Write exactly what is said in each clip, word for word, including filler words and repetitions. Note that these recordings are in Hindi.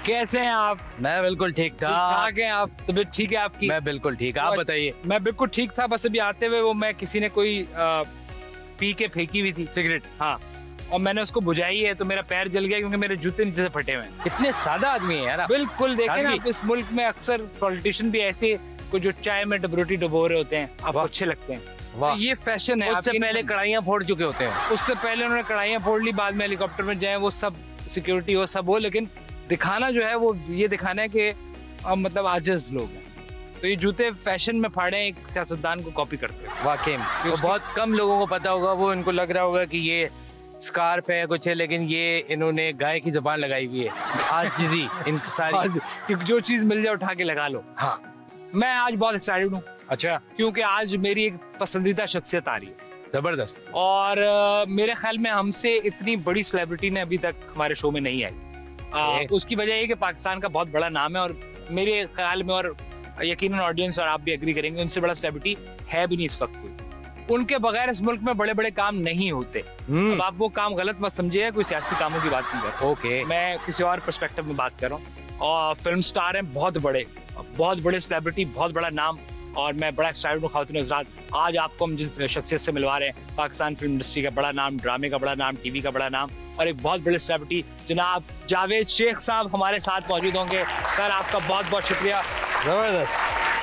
कैसे हैं आप? मैं बिल्कुल ठीक ठाक हैं आप? तबीयत ठीक है आपकी? मैं बिल्कुल ठीक, आप बताइए। मैं बिल्कुल ठीक था, बस अभी आते हुए वो मैं किसी ने कोई आ, पी के फेंकी हुई थी सिगरेट, हाँ, और मैंने उसको बुझाई है तो मेरा पैर जल गया क्योंकि मेरे जूते नीचे से फटे हुए हैं। कितने सादा आदमी है यार आप। बिल्कुल, देखें ना, इस मुल्क में अक्सर पॉलिटिशियन भी ऐसे को जो चाय में डबरोटी डुबो रहे होते हैं, आपको अच्छे लगते हैं। तो ये फैशन है। उससे पहले कढ़ाइयाँ फोड़ चुके होते हैं। उससे पहले उन्होंने कढ़ाइयाँ फोड़ ली, बाद में हेलीकॉप्टर में जाए, वो सब सिक्योरिटी हो, सब हो, लेकिन दिखाना जो है वो ये दिखाना है कि हम मतलब आजिज लोग हैं। तो ये जूते फैशन में फाड़े एक सियासतदान को कॉपी करते हैं। वाकई में तो बहुत कम लोगों को पता होगा, वो इनको लग रहा होगा कि ये स्कार्फ है कुछ है, लेकिन ये इन्होंने गाय की जुबान लगाई हुई है। आजिज़ी इन सारी कि जो चीज मिल जाए उठा के लगा लो। हाँ, मैं आज बहुत एक्साइटेड हूँ। अच्छा, क्योंकि आज मेरी एक पसंदीदा शख्सियत आ रही है। जबरदस्त। और आ, मेरे ख्याल में हमसे इतनी बड़ी सेलिब्रिटी ने अभी तक हमारे शो में नहीं आई। आ, उसकी वजह ये कि पाकिस्तान का बहुत बड़ा नाम है और मेरे ख्याल में, और यकीनन ऑडियंस और आप भी एग्री करेंगे, उनसे बड़ा सेलिब्रिटी है भी नहीं इस वक्त कोई। उनके बगैर इस मुल्क में बड़े बड़े काम नहीं होते। अब आप वो काम गलत मत समझिए, कोई सियासी कामों की बात नहीं कर रहा। ओके, मैं किसी और पर्सपेक्टिव में बात कर रहा हूँ। और फिल्म स्टार हैं बहुत बड़े, बहुत बड़े सेलिब्रिटी, बहुत बड़ा नाम, और मैं बड़ा एक्साइटेड हूँ खातून हज़रात। आज आपको हम जिस शख्सियत से मिलवा रहे हैं, पाकिस्तान फिल्म इंडस्ट्री का बड़ा नाम, ड्रामे का बड़ा नाम, टीवी का बड़ा नाम, और एक बहुत बड़े सेलिब्रिटी जनाब जावेद शेख साहब हमारे साथ मौजूद होंगे। सर आपका बहुत बहुत शुक्रिया। जबरदस्त।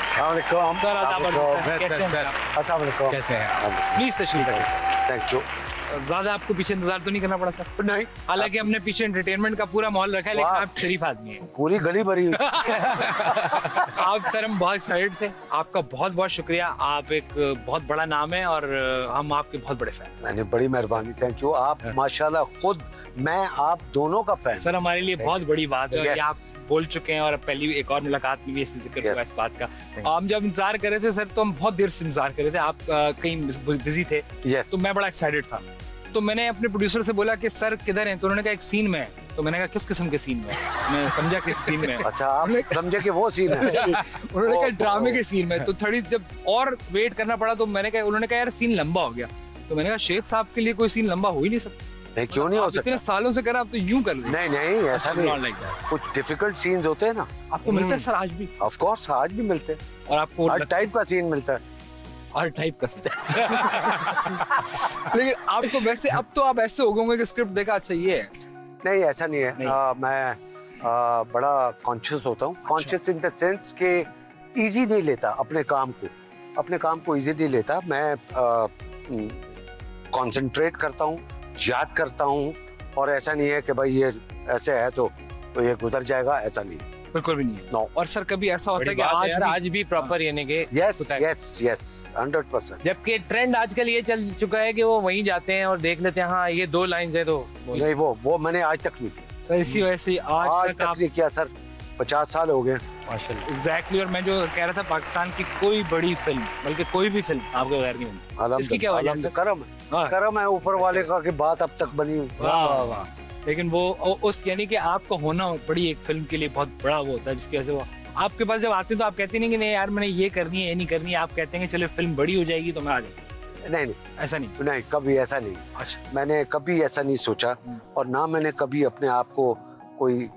सर कैसे हैं? प्लीज तशरीफ रखिए। Thank you. ज्यादा आपको पीछे इंतजार तो नहीं करना पड़ा सर? नहीं, हालांकि हमने पीछे एंटरटेनमेंट का पूरा माहौल रखा है, लेकिन आप शरीफ आदमी हैं। पूरी गली भरी हुई। आप सर, हम बहुत एक्साइटेड थे। आपका बहुत बहुत शुक्रिया। आप एक बहुत बड़ा नाम है और हम आपके बहुत बड़े फैन। मैंने बड़ी मेहरबानी, थैंक यू। आप माशाल्लाह, खुद मैं आप दोनों का फैन। सर हमारे लिए बहुत बड़ी बात है कि आप बोल चुके हैं, और पहली एक और मुलाकात में भी ऐसे जिक्र हुआ इस बात का। हम जब इंतजार कर रहे थे सर, तो हम बहुत देर से इंतजार कर रहे थे, आप कहीं बिजी थे, तो मैं बड़ा एक्साइटेड था। तो मैंने अपने प्रोड्यूसर से बोला कि सर किधर हैं? तो उन्होंने कहा एक सीन में है। तो मैंने कहा किस किस्म के सीन में? मैं समझा किस सीन में। अच्छा, आप समझे कि वो सीन है? उन्होंने कहा ड्रामे के सीन में। तो थोड़ी जब और वेट करना पड़ा तो मैंने कहा, उन्होंने कहा यार सीन लंबा हो गया। तो मैंने कहा शेख साहब के लिए कोई सीन लंबा हो ही नहीं सकता। नहीं, क्यों नहीं हो सकता? इतने सालों से करा, आप तो यूं कर लो। नहीं नहीं, ऐसा नहीं, कुछ डिफिकल्ट सीन्स होते हैं ना। आपको मिलता है सर आज भी? ऑफ कोर्स, आज भी मिलते हैं, और आपको हर टाइप का सीन मिलता है। हर टाइप का सीन। लेकिन आपको वैसे अब तो आप ऐसे हो गए कि स्क्रिप्ट देखा, अच्छा ये है। नहीं, ऐसा नहीं है। नहीं। आ, मैं आ, बड़ा कॉन्शियस होता हूँ। कॉन्शियस इन द सेंस के इजी नहीं लेता अपने काम को, अपने काम को इजी नहीं लेता। मैं कंसंट्रेट करता हूँ, याद करता हूँ, और ऐसा नहीं है कि भाई ये ऐसे है तो, तो ये गुजर जाएगा, ऐसा नहीं, बिल्कुल भी नहीं है। no. और सर कभी ऐसा होता है कि आज यार, भी, आज भी प्रॉपर यानी कि yes yes yes hundred percent. जबकि ट्रेंड आजकल ये चल चुका है कि वो वहीं जाते हैं और देख लेते हैं, हाँ ये दो लाइन है तो नहीं, वो वो मैंने आज तक नहीं सर, इसी वजह से आज, आज तक, तक आप... नहीं किया सर। पचास साल हो गए माशाल्लाह। एग्जैक्टली। और मैं जो कह रहा था, पाकिस्तान की कोई बड़ी फिल्म, बल्कि कोई भी फिल्म आपके बगैर नहीं बनी। इसकी क्या वजह है? करम है, करम है ऊपर वाले का कि बात अब तक बनी। वाह वाह वाह। लेकिन वो उस यानी कि आपका होना बड़ी एक फिल्म के लिए बहुत बड़ा वो होता है, जिसकी वजह से वो आपके पास जब आते हैं तो आप कहते नहीं कि नहीं यार मैंने ये करनी है, ये नहीं करनी है। आप कहते हैं कि चलो फिल्म बड़ी हो जाएगी तो मैं आ जाऊंगा। नहीं नहीं, ऐसा नहीं। नहीं, कभी ऐसा नहीं। अच्छा। मैंने कभी ऐसा नहीं सोचा, और ना मैंने कभी अपने आप को कोई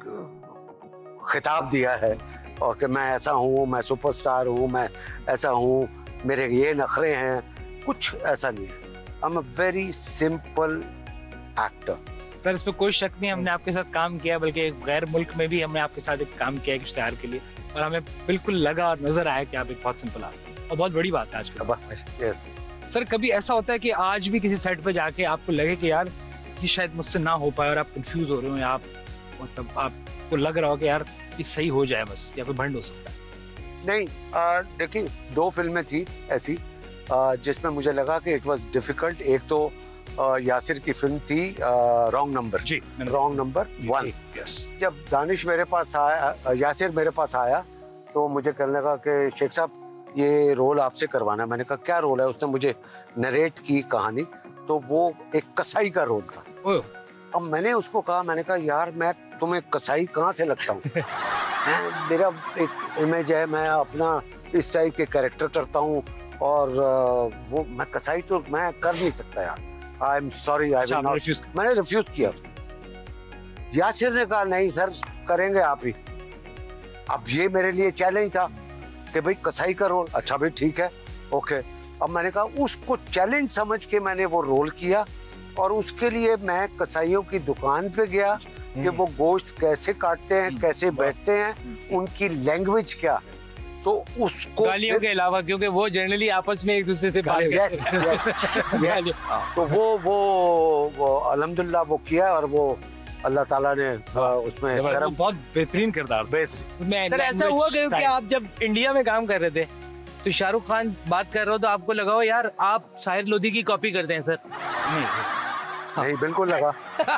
खिताब दिया है और कि मैं ऐसा हूँ, मैं सुपरस्टार हूँ, मैं ऐसा हूँ, मेरे ये नखरे हैं, कुछ ऐसा नहीं है। I am a very simple actor. Sir इस पर कोई शक नहीं, हमने आपके साथ काम किया, बल्कि गैर मुल्क में भी हमने आपके साथ एक काम किया इश्तिहार के लिए, और हमें बिल्कुल लगा और नजर आया कि आप एक बहुत सिंपल आदमी हैं, और बहुत बड़ी बात है आज के। बस yes. सर कभी ऐसा होता है कि आज भी किसी सेट पे जाके आपको लगे कि यार ये शायद मुझसे ना हो पाए, और आप कंफ्यूज हो रहे हो, या आप मतलब आपको लग रहा हो कि यार ये सही हो जाए बस, या कोई भंड हो सकता है? नहीं, देखिए दो फिल्में थी ऐसी जिसमें मुझे लगा कि इट वाज डिफिकल्ट। एक तो यासिर की फिल्म थी रॉन्ग नंबर, जी, रॉन्ग नंबर वन। जब दानिश मेरे पास आया, यासिर मेरे पास आया, तो मुझे कहने लगा कि शेख साहब ये रोल आपसे करवाना है। मैंने कहा क्या रोल है? उसने मुझे नरेट की कहानी, तो वो एक कसाई का रोल था। अब मैंने उसको कहा, मैंने कहा यार मैं तुम्हें कसाई कहाँ से लगता हूँ? मेरा एक इमेज है, मैं अपना इस टाइप के कैरेक्टर करता हूँ, और वो मैं कसाई तो मैं कर नहीं सकता यार। I am sorry, I will not. मैंने रिफ्यूज किया। यासिर ने कहा नहीं सर करेंगे आप ही। अब ये मेरे लिए चैलेंज था कि भाई कसाई का रोल, अच्छा भाई ठीक है ओके। अब मैंने कहा उसको चैलेंज समझ के मैंने वो रोल किया और उसके लिए मैं कसाईयों की दुकान पे गया कि वो गोश्त कैसे काटते हैं, कैसे बैठते हैं, उनकी लैंग्वेज क्या है। तो उसको गालियों के अलावा, क्योंकि वो जनरली आपस में एक दूसरे से बात यस यस तो वो वो, वो अल्हम्दुलिल्लाह वो किया और वो अल्लाह ताला ने उसमें करम, बहुत बेहतरीन किरदार बेहतरीन। सर ऐसा हुआ कि, कि आप जब इंडिया में काम कर रहे थे तो शाहरुख खान बात कर रहे हो तो आपको लगा हो यार आप साहिर लोधी की कॉपी करते हैं सर? नहीं नहीं बिल्कुल लगा।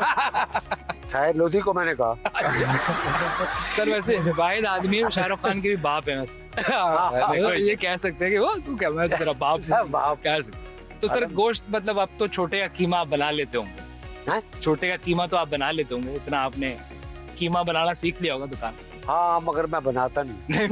साहिर लोधी को मैंने कहा सर वैसे वाहिद आदमी है शाहरुख खान के भी बाप है वैसे, ये कह सकते हैं कि वो तू क्या मैं तेरा बाप बाप कह सकते। तो सर गोश्त मतलब अब तो छोटे का कीमा आप बना लेते होंगे? छोटे का कीमा तो आप बना लेते होंगे, इतना आपने कीमा बनाना सीख लिया होगा दुकान? हाँ मगर मैं बनाता नहीं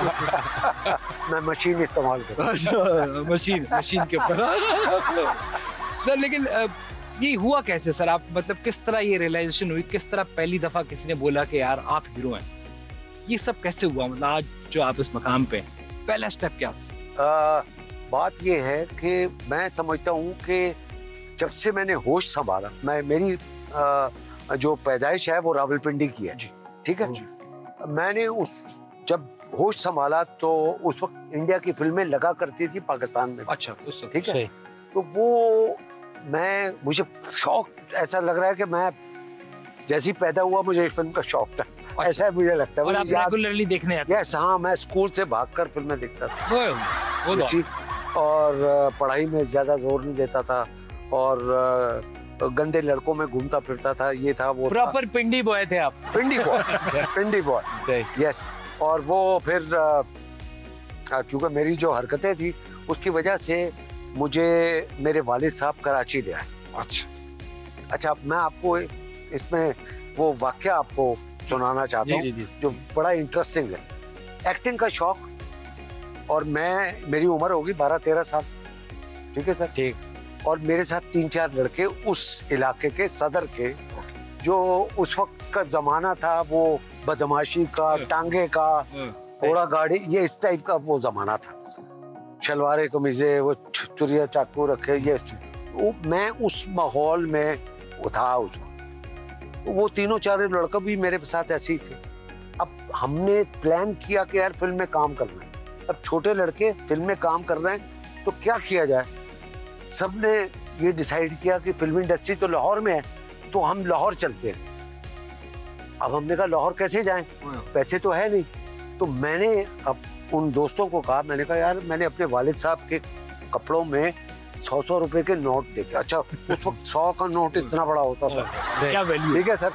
मैं मशीन इस्तेमाल करता। मशीन मशीन के ऊपर सर। लेकिन ये हुआ कैसे सर? आप मतलब किस तरह ये रियलाइजेशन हुई, किस तरह पहली दफा किसी ने बोला कि यार आप हीरो हैं? ये सब कैसे हुआ? मतलब आज जो आप इस मकाम पे पहला स्टेप क्या था? बात ये है कि मैं समझता हूँ कि जब से मैंने होश संभाला, मैं मेरी आ, जो पैदाइश है वो रावलपिंडी की है, ठीक है। मैंने उस जब होश संभाला तो उस वक्त इंडिया की फिल्में लगा करती थी पाकिस्तान में। अच्छा ठीक है। तो वो मैं मुझे शौक ऐसा लग रहा है कि मैं जैसे ही पैदा हुआ मुझे फिल्म का शौक था। अच्छा। ऐसा मुझे लगता है। और आप रेगुलरली देखने आते? यस हाँ, मैं स्कूल से भागकर फिल्में देखता था। वो, वो और पढ़ाई में ज्यादा जोर नहीं देता था और गंदे लड़कों में घूमता फिरता था। ये था वो प्रॉपर पिंडी बॉय थे आप? Pindi boy Pindi boy yes. और वो फिर क्योंकि मेरी जो हरकतें थी उसकी वजह से मुझे मेरे वालिद साहब कराची ले आए। अच्छा अच्छा मैं आपको इसमें वो वाकया आपको सुनाना चाहता हूँ जो बड़ा इंटरेस्टिंग है। एक्टिंग का शौक और मैं मेरी उम्र होगी बारह तेरह साल, ठीक है सर। ठीक। और मेरे साथ तीन चार लड़के उस इलाके के सदर के, जो उस वक्त का जमाना था वो बदमाशी का, टांगे का, घोड़ा गाड़ी, ये इस टाइप का वो जमाना था। शलवारे कमीजे, वो चुरिया चाकू रखे, ये वो मैं उस माहौल में था उस वक्त। वो तीनों चार लड़के भी मेरे साथ ऐसे ही थे। अब हमने प्लान किया कि यार फिल्म में काम करना है। अब छोटे लड़के फिल्म में काम कर रहे हैं तो क्या किया जाए। सबने ये डिसाइड किया कि फिल्म इंडस्ट्री तो लाहौर में है तो हम लाहौर चलते हैं। अब हमने कहा लाहौर कैसे जाएं, पैसे तो है नहीं। तो मैंने अब उन दोस्तों को कहा, मैंने कहा यार मैंने अपने वालिद साहब के कपड़ों में सौ सौ रुपए के नोट देखे। अच्छा उस वक्त सौ का नोट इतना बड़ा होता था, क्या वैल्यू। ठीक है सर।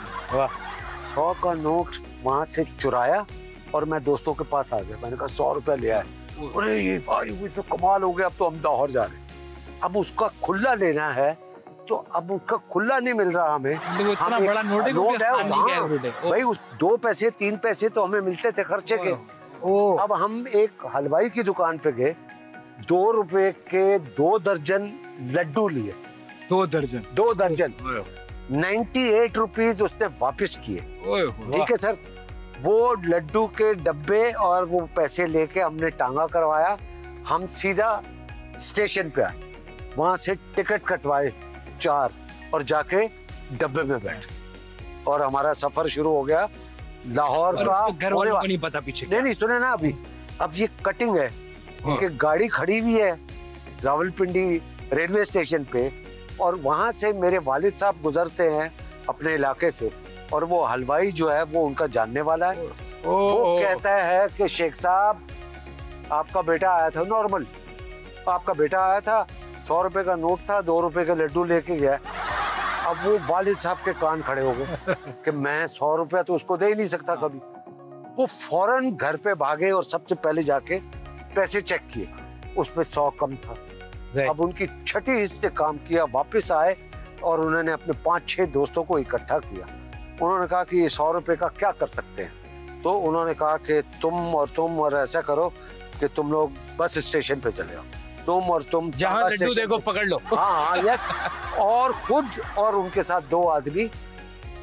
सौ का नोट वहां से चुराया और मैं दोस्तों के पास आ गया। मैंने कहा सौ रुपया ले आए। अरे ये भाई तो कमाल हो गया, अब तो हम लाहौर जा रहे हैं। अब उसका खुला लेना है तो अब उसका खुला नहीं मिल रहा हमें। इतना बड़ा नोट है, नोट है भाई, उस दो पैसे तीन पैसे तो हमें मिलते थे खर्चे के। अब हम एक हलवाई की दुकान पे गए, दो रुपए के दो दर्जन लड्डू लिए। दो दर्जन दो दर्जन नाइन्टी एट रुपीज उसने वापिस किए, ठीक है सर। वो लड्डू के डब्बे और वो पैसे लेके हमने टांगा करवाया। हम सीधा स्टेशन पे आए, वहां से टिकट कटवाए चार और जाके डब्बे में बैठे और हमारा सफर शुरू हो गया लाहौर का। घर वालों को नहीं पता पीछे नहीं नहीं सुने ना, अभी अब ये कटिंग है कि गाड़ी खड़ी हुई है रावलपिंडी रेलवे स्टेशन पे और वहां से मेरे वालिद साहब गुजरते हैं अपने इलाके से और वो हलवाई जो है वो उनका जानने वाला है। वो कहता है कि शेख साहब आपका बेटा आया था, नॉर्मल आपका बेटा आया था, सौ रुपए का नोट था, दो रुपए के लड्डू लेके गया। अब वो वालिद साहब के कान खड़े हो गए कि मैं सौ रुपया तो उसको दे ही नहीं सकता कभी। वो फौरन घर पे भागे और सबसे पहले जाके पैसे चेक किए, उसमें सौ कम था। अब उनकी छठी हिस्से काम किया, वापस आए और उन्होंने अपने पांच छह दोस्तों को इकट्ठा किया। उन्होंने कहा कि ये सौ रुपए का क्या कर सकते हैं। तो उन्होंने कहा कि तुम और तुम और ऐसा करो कि तुम लोग बस स्टेशन पे चले आओ, तुम और तुम जहां लड्डू देखो पकड़ लो। हाँ हाँ यस। और खुद और उनके साथ दो आदमी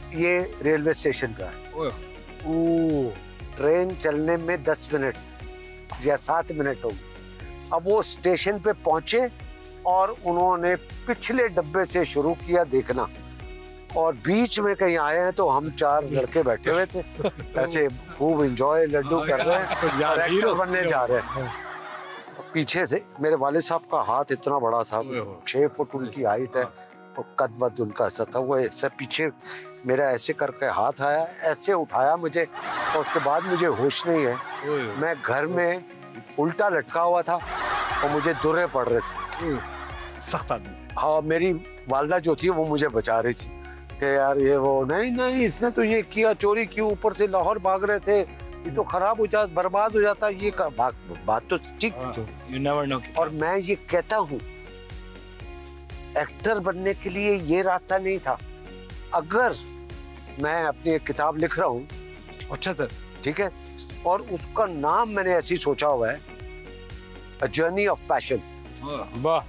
ये रेलवे स्टेशन का है। ओह, ट्रेन चलने में दस मिनट या सात मिनट हो गए। अब वो स्टेशन पे पहुंचे और उन्होंने पिछले डब्बे से शुरू किया देखना, और बीच में कहीं आए हैं तो हम चार लड़के बैठे हुए थे ऐसे खूब एंजॉय लड्डू कर रहे हैं और एक्टर बनने जा रहे हैं। पीछे से मेरे वाले साहब का हाथ इतना बड़ा था, छह फुट उनकी हाइट है और कद वद उनका ऐसा था, वो ऐसे पीछे मेरा ऐसे करके हाथ आया, ऐसे उठाया मुझे, और उसके बाद मुझे होश नहीं है। मैं घर में उल्टा लटका हुआ था और मुझे दुर्रे पड़ रहे थे। सख्त आदमी। हाँ, मेरी वालदा जो थी वो मुझे बचा रही थी कि यार ये वो नहीं नहीं इसने तो ये किया, चोरी की, ऊपर से लाहौर भाग रहे थे, ये तो खराब हो जाता, बर्बाद हो जाता, ये का, बात बात तो ठीक थी। You never know. और मैं ये कहता हूँ एक्टर बनने के लिए ये रास्ता नहीं था। अगर मैं अपनी एक किताब लिख रहा हूँ, अच्छा सर, ठीक है, और उसका नाम मैंने ऐसे ही सोचा हुआ है, अ जर्नी ऑफ पैशन। वाह,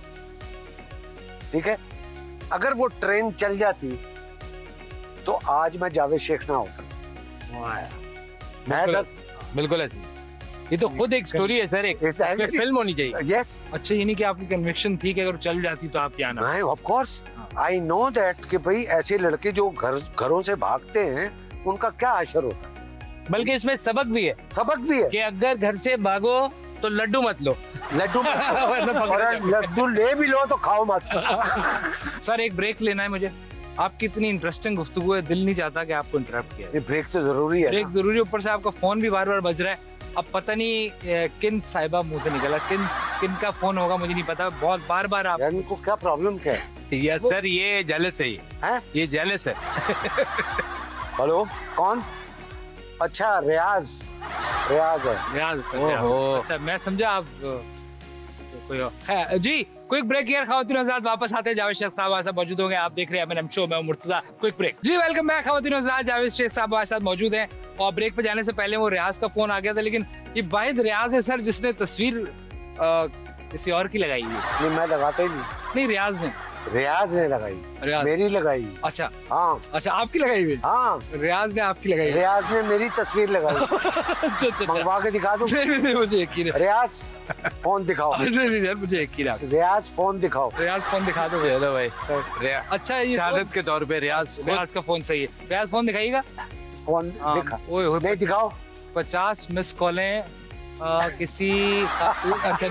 ठीक है, अगर वो ट्रेन चल जाती तो आज मैं जावेद शेख ना होता। मैं सर बिल्कुल ऐसी, ये तो खुद एक स्टोरी है सर, एक Exactly. फिल्म होनी चाहिए। यस, अच्छा, ये नहीं कि आपकी कन्विक्शन थी कि अगर चल जाती तो आप क्या ना। नहीं, of course I know that कि भाई ऐसे लड़के जो घर घरों से भागते हैं उनका क्या असर होता है। बल्कि इसमें सबक भी है, सबक भी है कि अगर घर से भागो तो लड्डू मत लो, लड्डू और लड्डू ले भी लो तो खाओ मत। सर एक ब्रेक लेना है मुझे, आपकी इतनी इंटरेस्टिंग गुफ्तगू है, दिल नहीं चाहता कि आपको इंटरप्ट किया। ये ब्रेक से जरूरी है। ब्रेक जरूरी है, ऊपर से आपका फोन भी बार बार बज रहा है। अब पता नहीं ए, किन साहिबा मुंह से निकला, किन किन का फोन होगा मुझे नहीं पता, बहुत बार बार आप। यार इनको क्या प्रॉब्लम क्या है? या सर ये जेलस है, ये हैं? ये जेलस है। हेलो, कौन? अच्छा, रियाज, रियाज है। रियाज सर, ओहो। अच्छा मैं समझा आप कोई और। खैर जी, क्विक ब्रेक यार, खातिन हज़रात वापस आते हैं, जावेद शेख साहब हमारे साथ मौजूद होंगे। आप देख रहे हैं एम एन एम शो, मैं मुर्तजा। क्विक ब्रेक जी, वेलकम बैक खातिन हज़रात, जावेद शेख साहब हमारे साथ मौजूद हैं। और ब्रेक पे जाने से पहले वो रियाज का फोन आ गया था, लेकिन ये वाहिद रियाज है सर जिसने तस्वीर किसी और की लगाई है। नहीं, मैं लगाता ही नहीं। नहीं, रियाज ने रियाज ने लगाई, रियाज। मेरी लगाई। अच्छा हाँ अच्छा, आपकी लगाई हुई? हाँ, रियाज ने आपकी लगाई। रियाज ने मेरी तस्वीर लगाई। अच्छा अच्छा, मंगवा के दिखा दूं? नहीं नहीं, मुझे यकीन है। रियाज फोन दिखाओ। नहीं नहीं यार, मुझे यकीन है। रियाज फोन दिखाओ। रियाज फोन दिखा दो चलो भाई, अच्छा, ये शहादत के तौर पे रियाज रियाज का फोन सही है। रियाज फोन दिखाइएगा। फोन दिखा। ओए ओए, नहीं दिखाओ। पचास मिस कॉलें किसी अच्छा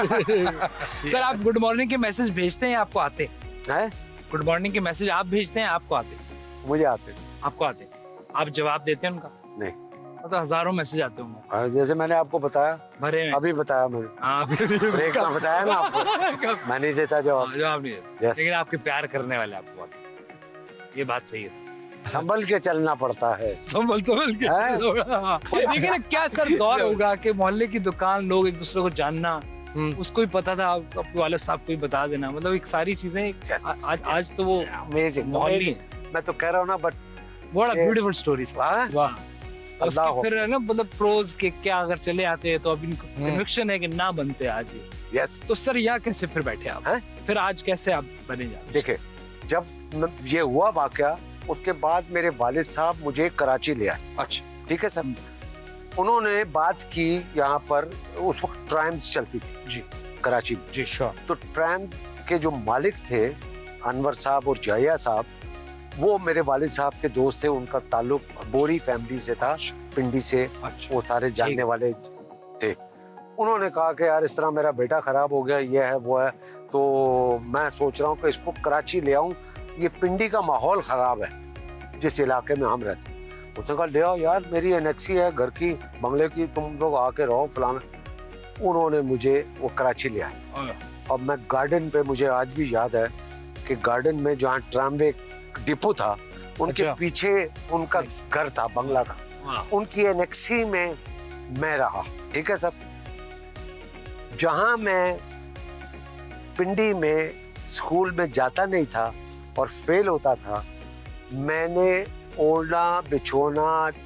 नहीं। सर आप गुड मॉर्निंग के मैसेज भेजते हैं, आपको आते हैं? गुड मॉर्निंग के मैसेज आप भेजते हैं, आपको आते? मुझे आते। आपको आते? आप जवाब देते हैं उनका? नहीं, तो हजारों मैसेज आते होंगे। जैसे मैंने आपको बताया, भरे में। अभी बताया मैंने, हाँ, ब्रेक में बताया ना आपको। मैं नहीं देता जवाब। जवाब नहीं देते, Yes. लेकिन आपके प्यार करने वाले आपको आते। ये बात सही है। संभल के चलना पड़ता है। संभल संभल के। और देखिए ना क्या सर दौर होगा कि मोहल्ले की दुकान, लोग एक दूसरे को जानना, उसको भी पता था, अपने वाले साहब को भी बता देना, मतलब एक सारी चीजें आज आज तो वो अमेजिंग, मोहल्ले। मैं तो कह रहा हूँ ना, बट बड़ा ब्यूटीफुल स्टोरी। वाह, उसके फिर है ना, मतलब प्रोज के क्या अगर चले आते हैं तो अब इनको कन्विक्शन है कि ना बनते आज ये। यस। तो सर यहाँ कैसे फिर बैठे आप? है? फिर आज कैसे आप बने जाते? देखिए, जब ये हुआ वाकया, उसके बाद मेरे वालिद साहब मुझे कराची ले आए। अच्छा, ठीक है सर। उन्होंने बात की यहाँ पर, उस वक्त ट्राम्स चलती थी जी कराची में। जी श्योर। तो ट्राम्स के जो मालिक थे अनवर साहब और जहिया साहब, वो मेरे वालिद साहब के दोस्त थे। उनका ताल्लुक बोरी फैमिली से था, पिंडी से। अच्छा, वो सारे जानने वाले थे। उन्होंने कहा कि यार इस तरह मेरा बेटा खराब हो गया, ये है वो है, तो मैं सोच रहा हूँ कि इसको कराची ले आऊँ, ये पिंडी का माहौल खराब है जिस इलाके में हम रहते हैं। उसने कहा ले आओ यार, मेरी एनेक्सी है घर की, बंगले की, तुम लोग आके रहो फलाना। उन्होंने मुझे वो कराची ले आए। और मैं गार्डन पे, मुझे आज भी याद है कि गार्डन में जहाँ ट्रामवे डिपो था, उनके अच्छा। पीछे उनका घर था, बंगला था। उनकी एनेक्सी में मैं रहा। ठीक है सर। जहाँ मैं पिंडी में स्कूल में जाता नहीं था और फेल होता था, मैंने ओढ़ना, बिछोना,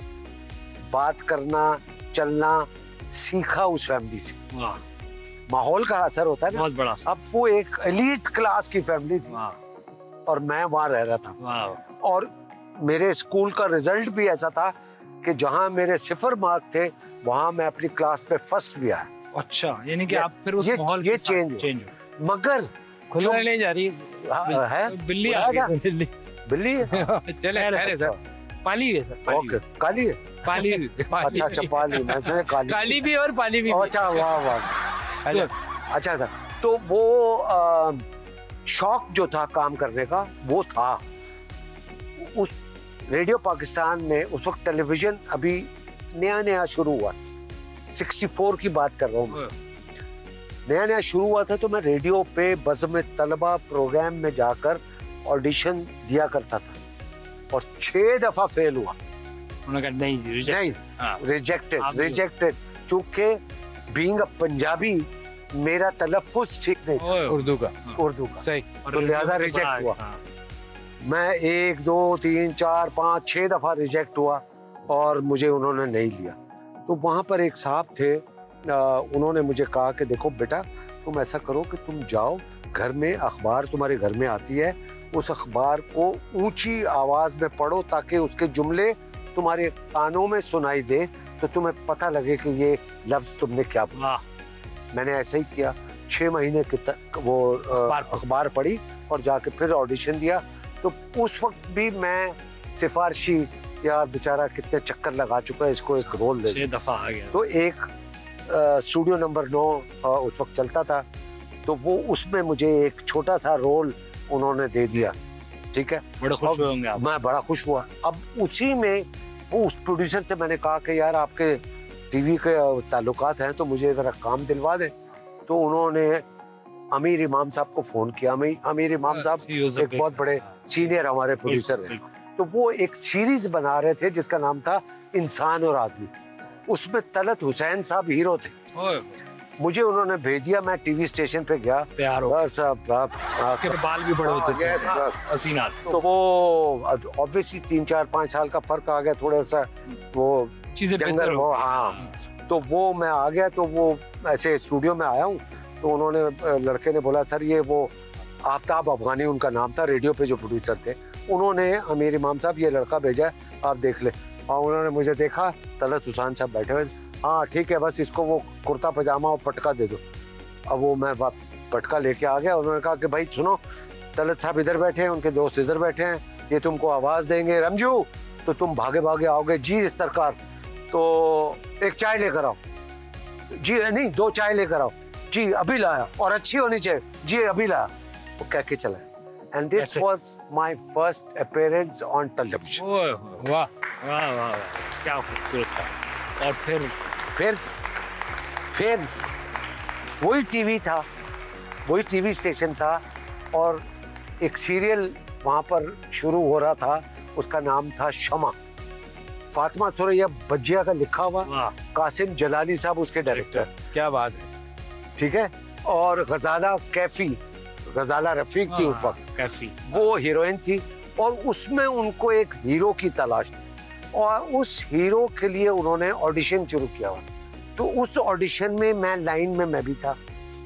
बात करना, चलना सीखा उस फैमिली से। माहौल का असर होता है ना, बहुत बड़ा। अब वो एक एलीट क्लास की फैमिली थी और मैं वहां रह रहा था। और मेरे स्कूल का रिजल्ट भी ऐसा था कि जहाँ मेरे सिफर मार्क थे वहाँ मैं अपनी क्लास में फर्स्ट भी आया। अच्छा, यानी कि Yes, आप फिर उस ये- माहौल ये के साथ change चेंज हो। मगर खुला नहीं जा रही हाँ, है बिल्ली बुलाया आ गई। था? बिल्ली। बिल्ली है? चले खैर, खैर है अच्छा, सर। पाली है सर, पाली ओके, हुई। काली है? पाली हुई। अच्छा अच्छा, पाली, मैं समझा काली। काली भी और पाली भी। अच्छा, वाह वाह, अच्छा। अच्छा था। तो वो आ, शौक जो था काम करने का वो था। उस रेडियो पाकिस्तान में उस वक्त टेलीविजन अभी नया नया शुरू हुआ, चौंसठ की बात कर रहा हूँ मैं। नया नया शुरू हुआ था तो मैं रेडियो पे बज़्म तलबा प्रोग्राम में जाकर ऑडिशन दिया करता था और छह दफा फेल हुआ। उन्होंने कहा नहीं, reject। नहीं, हाँ। रिजेक्टेड आप भी- रिजेक्टेड क्योंकि बीइंग अ पंजाबी मेरा तलफ्फुज ठीक नहीं था ओए, उर्दू का। उर्दू का, सही। और तो लिहाजा रेडियो पे रिजेक्ट बड़ा- हुआ। हाँ। मैं एक दो तीन चार पाँच छह दफा रिजेक्ट हुआ और मुझे उन्होंने नहीं लिया। तो वहाँ पर एक साहब थे, आ, उन्होंने मुझे कहा कि देखो बेटा, तुम ऐसा करो कि तुम जाओ घर में, अखबार तुम्हारे घर में आती है, उस अखबार को ऊंची आवाज में पढ़ो ताकि उसके जुमले तुम्हारे कानों में सुनाई दे तो तुम्हें पता लगे कि ये लफ्ज तुमने क्या बोला। वाह, मैंने ऐसे ही किया, छह महीने की तक वो आ, अखबार पढ़ी। अखबार पढ़ी और जाके फिर ऑडिशन दिया। तो उस वक्त भी मैं सिफारशी, यार बेचारा कितने चक्कर लगा चुका है, इसको एक रोल दे। छह दफा आ गया। तो एक आ, स्टूडियो नंबर नौ आ, उस वक्त चलता था, तो वो उसमें मुझे एक छोटा सा रोल उन्होंने दे दिया। ठीक है, बड़े खुश अब हुए होंगे आप। मैं बड़ा खुश हुआ। अब उसी में वो उस प्रोड्यूसर से मैंने कहा कि यार आपके टीवी के ताल्लुकात हैं तो मुझे ज़रा काम दिलवा दें। तो उन्होंने अमीर इमाम साहब को फ़ोन किया। अमी, अमीर इमाम साहब He was a एक big- बहुत बड़े सीनियर हमारे प्रोड्यूसर हैं। तो वो एक सीरीज बना रहे थे जिसका नाम था इंसान और आदमी। उसमें तलत हुसैन साहब हीरो थे। ओए, मुझे उन्होंने भेज दिया, मैं टीवी स्टेशन पे गया। तैयार हो बस अब अब- आपके बाल भी बड़े होते थे। Yes, हाँ, बस। हसीना। तो वो ऑब्वियसली तीन चार पाँच साल का फर्क आ गया, थोड़ा सा वो चीजें जंगल बेहतर वो, हो। हाँ। तो वो मैं आ गया, तो वो ऐसे स्टूडियो में आया हूँ तो उन्होंने अ, लड़के ने बोला सर ये वो आफ्ताब अफगानी उनका नाम था, रेडियो पे जो प्रोड्यूसर थे, उन्होंने अमीर इमाम साहब ये लड़का भेजा है, आप देख ले। और उन्होंने मुझे देखा, तलत हुसैन साहब बैठे हुए, हाँ ठीक है, बस इसको वो कुर्ता पजामा और पटका दे दो। अब वो मैं वाप- पटका लेके आ गया। उन्होंने कहा कि भाई सुनो, तलत साहब इधर बैठे हैं, उनके दोस्त इधर बैठे हैं, ये तुमको आवाज़ देंगे, रमजू तो तुम भागे भागे आओगे। जी सरकार, तो एक चाय लेकर आओ। जी नहीं, दो चाय लेकर आओ। जी अभी लाया, और अच्छी होनी चाहिए। जी अभी लाया। वो कह के चला। एंड दिस ऐसे? Was my first appearance on television. ओए, वाह वाह वाह वाह, क्या खूबसूरत था। और फिर फिर फिर वही टीवी था, वही टीवी स्टेशन था, और एक सीरियल वहाँ पर शुरू हो रहा था, उसका नाम था शमा। फातिमा सुरैया बज्जिया का लिखा हुआ, वाह, कासिम जलाली साहब उसके डायरेक्टर। क्या बात है। ठीक है, और गजाला कैफी, गजाला रफीक थी उस हाँ, वक्त, कैफी। वो हीरोइन थी, और उसमें उनको एक हीरो की तलाश थी, और उस हीरो के लिए उन्होंने ऑडिशन शुरू किया हुआ। तो उस ऑडिशन में मैं लाइन में मैं भी था,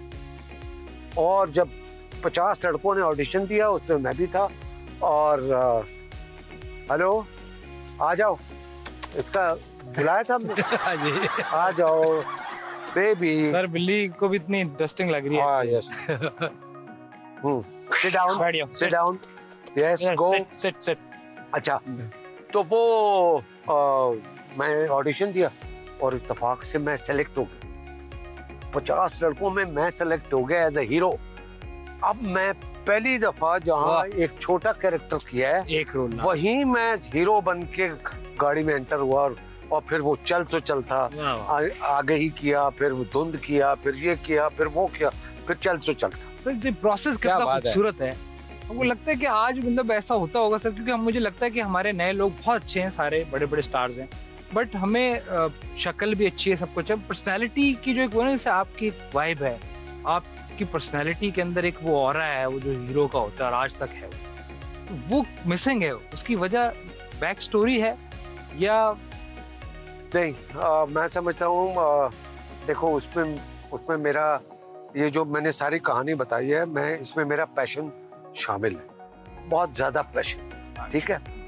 और जब पचास लड़कों ने ऑडिशन दिया उसमें मैं भी था। और हेलो आ जाओ, इसका बुलाया था हमने, हाँ जी। आ जाओ बेबी। सर बिल्ली को भी इतनी इंटरेस्टिंग लग रही है। हाँ यस, हम्म, सिट डाउन, बैठ जाओ, sit down, yes go. Sit sit sit. अच्छा, तो वो आ, मैं ऑडिशन दिया और इत्तेफाक से मैं सेलेक्ट हो गया। पचास लड़कों में मैं सेलेक्ट हो गया एज ए हीरो। अब मैं पहली दफा जहाँ एक छोटा कैरेक्टर किया है, एक रोल ना। वहीं मैं हीरो बन के गाड़ी में एंटर हुआ, और, और फिर वो चल सो चल था, वाह, वाह। आ, आगे ही किया, फिर वो धुंध किया, फिर ये किया, फिर वो किया, फिर चल सो चल था। सर ये प्रोसेस क्या कितना बात है। खूबसूरत है। हमको लगता है कि आज मतलब ऐसा होता होगा सर, क्योंकि हम मुझे लगता है कि हमारे नए लोग बहुत अच्छे हैं, सारे बड़े बड़े स्टार्स हैं, बट हमें अ, शक्ल भी अच्छी है, सब कुछ है, पर्सनैलिटी की जो एक वो ना, जैसे आपकी वाइब है, आपकी पर्सनैलिटी के अंदर एक वो ऑरा है, वो जो हीरो का होता है और आज तक है, वो वो मिसिंग है। उसकी वजह बैक स्टोरी है या नहीं, आ, मैं समझता हूँ, आ, देखो उसमें उसमें मेरा ये जो मैंने सारी कहानी बताई है, मैं इसमें मेरा पैशन शामिल है, बहुत ज्यादा पैशन। ठीक है,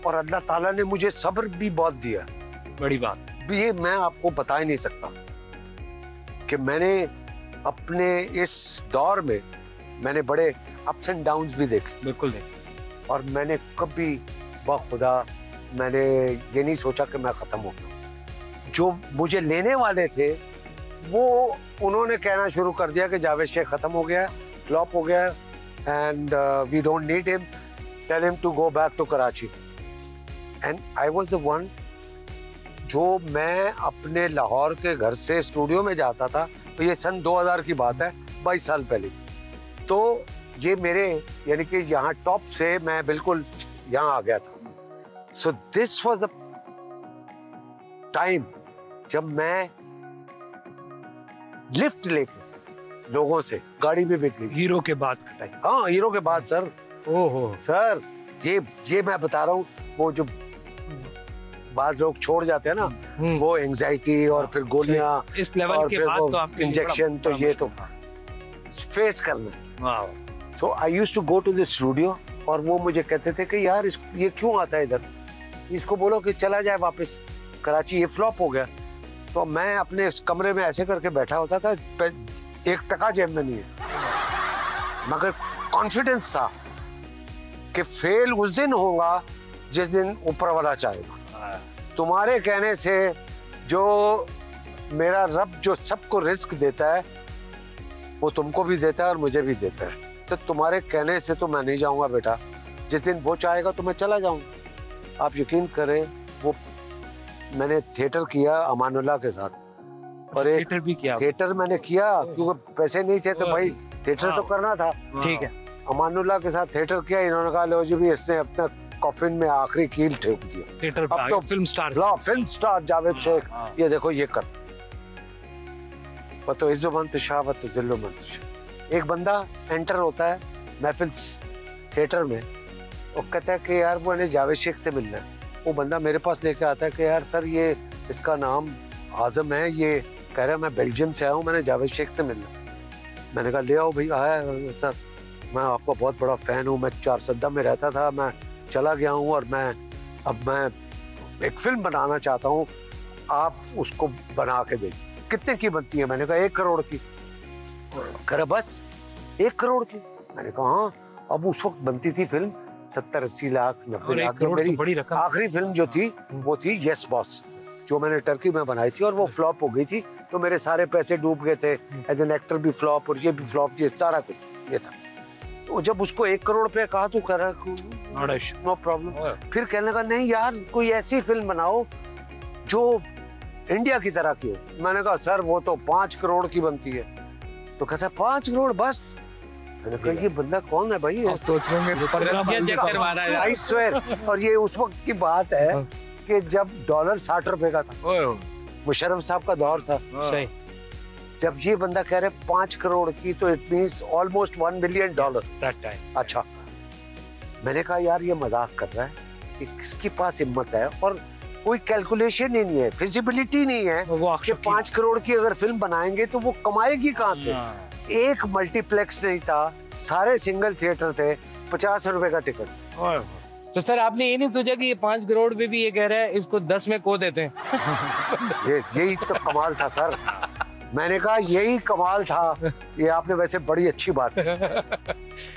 और अल्लाह ताला ने मुझे सब्र भी बहुत दिया। बड़ी बात। ये मैं आपको बता ही नहीं सकता कि मैंने अपने इस दौर में मैंने बड़े अप्स एंड डाउन्स भी देखे। बिल्कुल देखे। और मैंने कभी बखुदा मैंने ये नहीं सोचा कि मैं ख़त्म हो गया। जो मुझे लेने वाले थे वो उन्होंने कहना शुरू कर दिया कि जावेद शेख ख़त्म हो गया, फ्लॉप हो गया, and we don't need him, tell him to go back to Karachi. And I was the one, जो मैं अपने लाहौर के घर से स्टूडियो में जाता था, तो ये सन दो हज़ार की बात है, बाईस साल पहले। तो ये मेरे यानी कि यहाँ टॉप से मैं बिल्कुल यहाँ आ गया था। So this was a time जब मैं लिफ्ट लेके लोगों से गाड़ी में बिक गई। हीरो के बाद का टाइम। हाँ, हीरो के बाद सर। ओहो सर, ये ये मैं बता रहा हूँ, वो जो बाद लोग छोड़ जाते हैं ना, वो एंजाइटी और फिर गोलियां, इस लेवल के बाद तो आप इंजेक्शन, तो ये तो फेस करना। So I used to go to the studio, और वो मुझे कहते थे कि यार इस ये क्यों आता है इधर, इसको बोलो कि चला जाए वापस कराची, ये फ्लॉप हो गया। तो मैं अपने इस कमरे में ऐसे करके बैठा होता था, एक टका जेब में नहीं है, मगर कॉन्फिडेंस था कि फेल उस दिन होगा जिस दिन ऊपर वाला चाहेगा। तुम्हारे कहने से जो मेरा रब जो सबको रिस्क देता है वो तुमको भी देता है और मुझे भी देता है, तो तुम्हारे कहने से तो मैं नहीं जाऊंगा बेटा, जिस दिन वो चाहेगा तो मैं चला जाऊंगा। आप यकीन करें, वो मैंने थिएटर किया अमानुल्लाह के साथ, और एक थिएटर भी किया। थिएटर मैंने किया क्योंकि पैसे नहीं थे, तो भाई थिएटर तो करना था। ठीक है, अमानुल्लाह के साथ थिएटर किया। इन्होंने कहा लो जी भी, इसने अपना कॉफिन में आखिरी कील ठोक दिया। थिएटर अब तो film star, film star Javed Sheikh, ये देखो ये कर, तो इज्जो मन तशा तो जिल्लो मन तशा। एक बंदा एंटर होता है महफिल थिएटर में, वो कहता है कि यार वो जावेद शेख से मिलना है। वो बंदा मेरे पास लेके आता है कि यार सर ये इसका नाम आजम है, ये कह रहा है मैं बेल्जियम से आया हूँ, मैंने जावेद शेख से मिलना। मैंने कहा ले आओ भाई। आया सर, मैं आपका बहुत बड़ा फ़ैन हूँ, मैं चार सद्दा में रहता था, मैं चला गया हूँ और मैं अब मैं एक फिल्म बनाना चाहता हूँ, आप उसको बना के दें। कितने की बनती है? मैंने कहा एक करोड़ की। कह रहा बस एक करोड़ की? मैंने कहा हाँ। अब उस वक्त बनती थी फिल्म सत्तर अस्सी लाख नब्बे लाख। तो मेरी आखिरी फिल्म जो थी वो थी यस बॉस, जो मैंने टर्की में बनाई थी, और वो फ्लॉप हो गई थी, तो मेरे सारे पैसे डूब गए थे। एज एन एक्टर भी फ्लॉप, और ये भी फ्लॉप, ये सारा कुछ ये था। तो जब उसको एक करोड़ पे कहा तो कह रहा नो प्रॉब्लम। फिर कहने लगा नहीं यार कोई ऐसी फिल्म बनाओ जो इंडिया की तरह की हो। मैंने कहा सर वो तो पांच करोड़ की बनती है। तो कैसा पांच करोड़ बस? मैंने कहा ये बंदा कौन है भाई? सोच रहे आई स्वेयर। और ये उस वक्त की बात है कि जब डॉलर साठ रुपए का था, मुशर्रफ साहब का दौर था। जब ये बंदा कह रहे पांच करोड़ की, तो it means almost one million dollar. अच्छा, मैंने कहा यार ये मजाक कर रहा है कि किसके पास हिम्मत है, और कोई कैलकुलेशन ही नहीं है, फिजिबिलिटी नहीं है कि पांच करोड़ की अगर फिल्म बनाएंगे तो वो कमाएगी कहाँ से। एक मल्टीप्लेक्स नहीं था, सारे सिंगल थिएटर थे, पचास रुपए का टिकट। तो सर आपने ये नहीं सोचा कि ये पांच करोड़ में भी ये कह रहा है इसको दस में को देते हैं? ये यही तो कमाल था सर। मैंने कहा यही कमाल था। ये आपने वैसे बड़ी अच्छी बात की।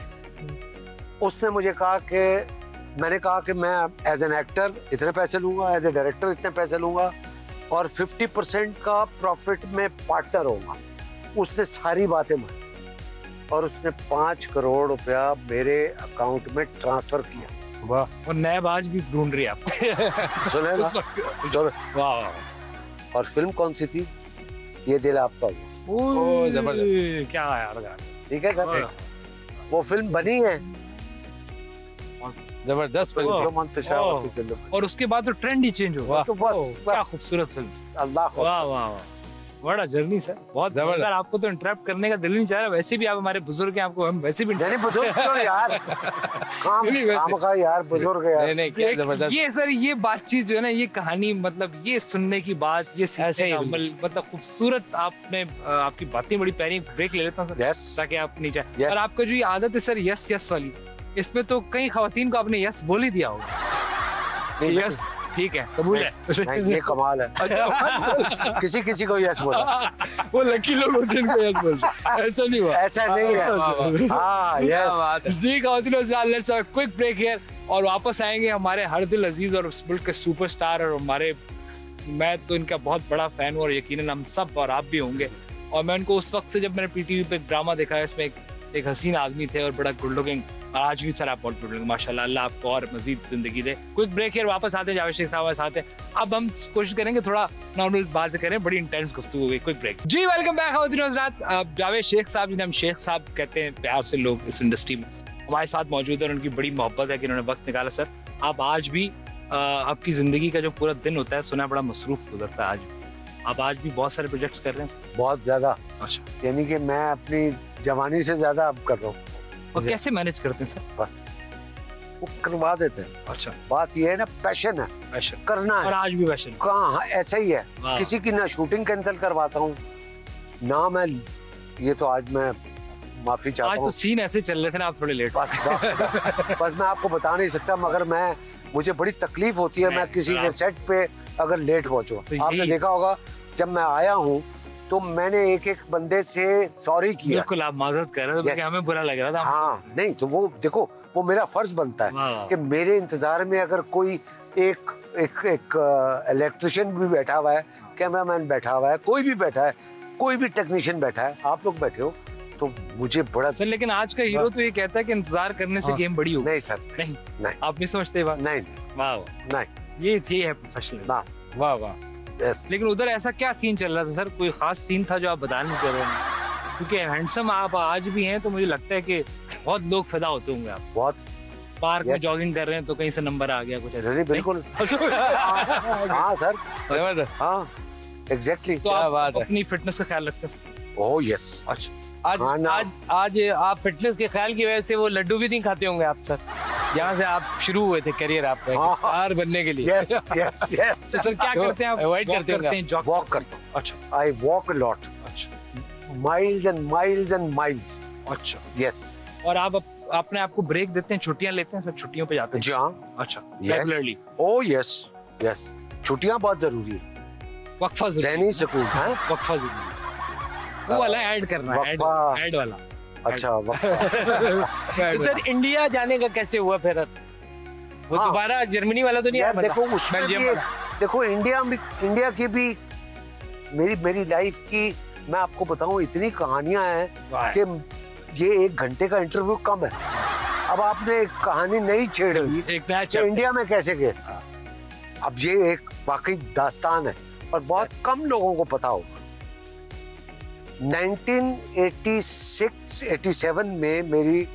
उसने मुझे कहा कि मैंने कहा कि मैं एज एन एक्टर इतने पैसे लूंगा, एज ए डायरेक्टर इतने पैसे लूंगा, और फिफ्टी परसेंट का प्रॉफिट में पार्टनर होगा। उसने सारी बातें मानी और उसने पांच करोड़ रुपया मेरे अकाउंट में ट्रांसफर किया। वाह, और नैब आज भी ढूंढ रही है आपको। सुने ना? वाह। और फिल्म कौन सी थी? ये दिल आपका। ओह जबरदस्त, क्या यार। ठीक है सर, वो फिल्म बनी है, जबरदस्त फिल्म। और उसके बाद तो ट्रेंड ही चेंज हुआ। तो बस क्या खूबसूरत फिल्म। अल्लाह वाह वाह वाह, बड़ा जर्नी सर, बहुत जबरदस्त। आपको तो इंटरप्ट करने का दिल नहीं चाह रहा, वैसे भी आप हमारे बुजुर्ग हैं, आपको हम वैसे भी नहीं बुजुर्ग क्यों यार, काम काम का यार बुजुर्ग यार। नहीं नहीं क्या जबरदस्त। ये सर ये बातचीत जो है ना, ये कहानी, मतलब ये सुनने की बात, ये सीखने का अमल, मतलब खूबसूरत। आपने आपकी बातें बड़ी प्यारी। ब्रेक ले लेता हूँ सर, ताकि आप नहीं जाए। और आपका जो ये आदत है सर यस यस वाली, इसमें तो कई खवातीन को आपने यस बोल ही दिया होगा। यस ठीक है, कबूल है। नहीं, ये कमाल है। किसी किसी को यस बोला। वो लकी लोग होते हैं इनको यस बोलते हैं, ऐसा नहीं हुआ। ऐसा नहीं है। हाँ यस जी खातिन और let's have a quick break here और वापस आएंगे हमारे हर दिल अजीज और इस मुल्क के सुपरस्टार और हमारे, मैं तो इनका बहुत बड़ा फैन हूँ और यकीनन हम सब और आप भी होंगे। और मैं उनको उस वक्त से जब मैंने पीटीवी पे ड्रामा देखा है, इसमें एक, एक हसीन आदमी थे और बड़ा गुड लुकिंग, आज भी सर आप बहुत गुड लुकिंग माशाल्लाह, अल्लाह आपको और मजीद जिंदगी दे। क्विक ब्रेक हियर, वापस आते हैं जावेद शेख साहब साथ हैं। अब हम कोशिश करेंगे थोड़ा नॉर्मल बात करें, बड़ी इंटेंस गुफ्तगू हो गई। Quick break. जी वेलकम बैक खातिन और हज़रात। जावेद शेख साहब, जिन्हें हम शेख साहब कहते हैं प्यार से लोग इस इंडस्ट्री में, हमारे साथ मौजूद है और उनकी बड़ी मोहब्बत है कि उन्होंने वक्त निकाला। सर आप आज भी आ, आपकी जिंदगी का जो पूरा दिन होता है सुना बड़ा मसरूफ गुजरता है, आज आप आज भी बहुत सारे प्रोजेक्ट्स कर रहे हैं। बहुत ज्यादा, अच्छा, यानी कि मैं अपनी जवानी से ज्यादा अब कर रहा हूँ। और कैसे मैनेज करते हैं सर? बस वो करवा देते हैं। अच्छा, बात ये है ना, पैशन है, पैशन करना है। और आज भी पैशन कहाँ ऐसा ही है। किसी की ना शूटिंग कैंसिल करवाता हूँ ना मैं, ये तो आज मैं माफी चाहता हूँ। आज तो सीन ऐसे चल रहे थे ना, आप थोड़े लेट। बस, बस, बस मैं आपको बता नहीं सकता, मगर मैं मुझे बड़ी तकलीफ होती है मैं किसी के सेट पे अगर लेट पहुंचूं। तो आपने देखा होगा जब मैं आया हूँ तो मैंने एक एक बंदे से सॉरी किया। बिल्कुल, आप माजरत कर रहे हो क्योंकि हमें बुरा लग रहा था। हाँ नहीं तो वो देखो, वो मेरा फर्ज बनता है कि मेरे इंतजार में अगर कोई एक एक एक इलेक्ट्रिशियन भी बैठा हुआ है, कैमरामैन बैठा हुआ है, कोई भी बैठा है, कोई भी टेक्नीशियन बैठा है, आप लोग बैठे हो, तो मुझे बड़ा सर। लेकिन आज का हीरो तो ये कहता है कि इंतजार करने से गेम बड़ी होगी। नहीं सर, नहीं नहीं, आप नहीं समझते बात? नहीं, वाह नहीं, ये ये है प्रोफेशनल। ना, वाह वाह। यस। लेकिन उधर ऐसा क्या सीन चल रहा था सर? कोई खास सीन था जो आप बता नहीं कर रहे हैं? क्योंकि हैंडसम आप आज भी हैं तो मुझे लगता है कि बहुत लोग फिदा होते होंगे। आप बहुत पार्क में जॉगिंग कर रहे हैं तो कहीं से नंबर आ गया कुछ ऐसा? नहीं, बिल्कुल। हाँ सर, हाँ एग्जैक्टली। तो आप अपनी फिटनेस का ख्याल रखते हैं? Oh yes. अच्छा, आज आज आज आप फिटनेस के ख्याल की वजह से वो लड्डू भी नहीं खाते होंगे आप सर, यहाँ से आप शुरू हुए थे करियर आपका स्टार बनने के लिए। Yes yes yes. तो सर क्या करते हैं आप? अवॉइड करते हैं? जॉग वॉक करता हूँ। अच्छा, आई वॉक अ लॉट। अच्छा, miles and miles and miles. अच्छा, यस। और आप अपने आपको ब्रेक देते हैं, छुट्टियां लेते हैं सर? छुट्टियों पे जाते हैं? जी हाँ। अच्छा, रेगुलरली? ओह यस यस, छुट्टियां बहुत जरूरी है। वक्फा ज़हनी सुकून है, वक्फा जरूरी है। वो वाला ऐड करना है, ऐड वाला। अच्छा तो सर इंडिया जाने का कैसे हुआ फिर? वो हाँ। दोबारा जर्मनी वाला तो नहीं यार देखो उसमें भी एक, देखो इंडिया में, इंडिया की भी मेरी मेरी लाइफ की मैं आपको बताऊं इतनी कहानियां हैं कि ये एक घंटे का इंटरव्यू कम है। अब आपने एक कहानी नहीं छेड़ी तो इंडिया में कैसे गए? अब ये एक वाकई दास्तान है और बहुत कम लोगों को पता होगा। Nineteen eighty six eighty seven में मेरी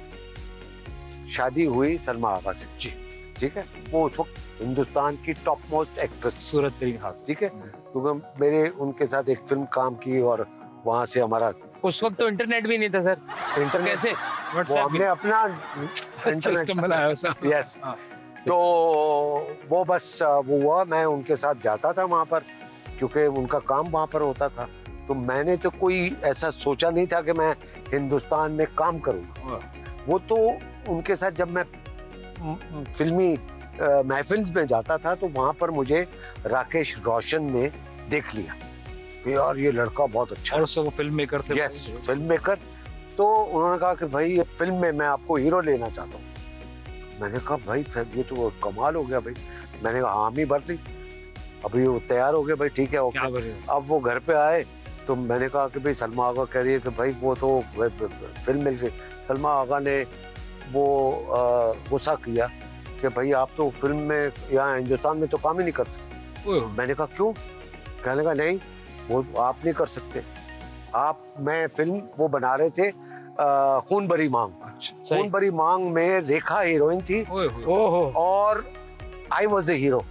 शादी हुई सलमा आगा से। जी ठीक है, वो उस वक्त हिंदुस्तान की टॉप मोस्ट एक्ट्रेस सूरत तरीन खान। ठीक है, क्योंकि मेरे उनके साथ एक फिल्म काम की और वहां से हमारा उस वक्त तो इंटरनेट भी नहीं था सर। इंटरनेट कैसे? वो हमने अपना सिस्टम बनाया। यस। तो वो बस वो हुआ, मैं उनके साथ जाता था वहां पर क्योंकि उनका काम वहां पर होता था। तो मैंने तो कोई ऐसा सोचा नहीं था कि मैं हिंदुस्तान में काम करूँगा। वो तो उनके साथ जब मैं फिल्मी महफिल्स में जाता था तो वहाँ पर मुझे राकेश रोशन ने देख लिया कि यार ये लड़का बहुत अच्छा है। और उसको फिल्म मेकर थे। Yes, film maker. तो उन्होंने कहा कि भाई ये फिल्म में मैं आपको हीरो लेना चाहता हूँ। मैंने कहा भाई ये तो कमाल हो गया भाई। मैंने कहा हामी भर ली। अभी वो तैयार हो गए भाई, ठीक है ओके। अब वो घर पे आए तो मैंने कहा कि भाई सलमा आगा कह रही है कि भाई वो तो फिल्म मिल गई। सलमा आगा ने वो गुस्सा किया कि भाई आप तो फिल्म में यहाँ हिंदुस्तान में तो काम ही नहीं कर सकते। मैंने कहा क्यों? कहने का नहीं वो आप नहीं कर सकते। आप मैं फिल्म वो बना रहे थे आ, खून भरी मांग। अच्छा, खून भरी मांग में रेखा हीरोइन थी और आई वॉज द हीरो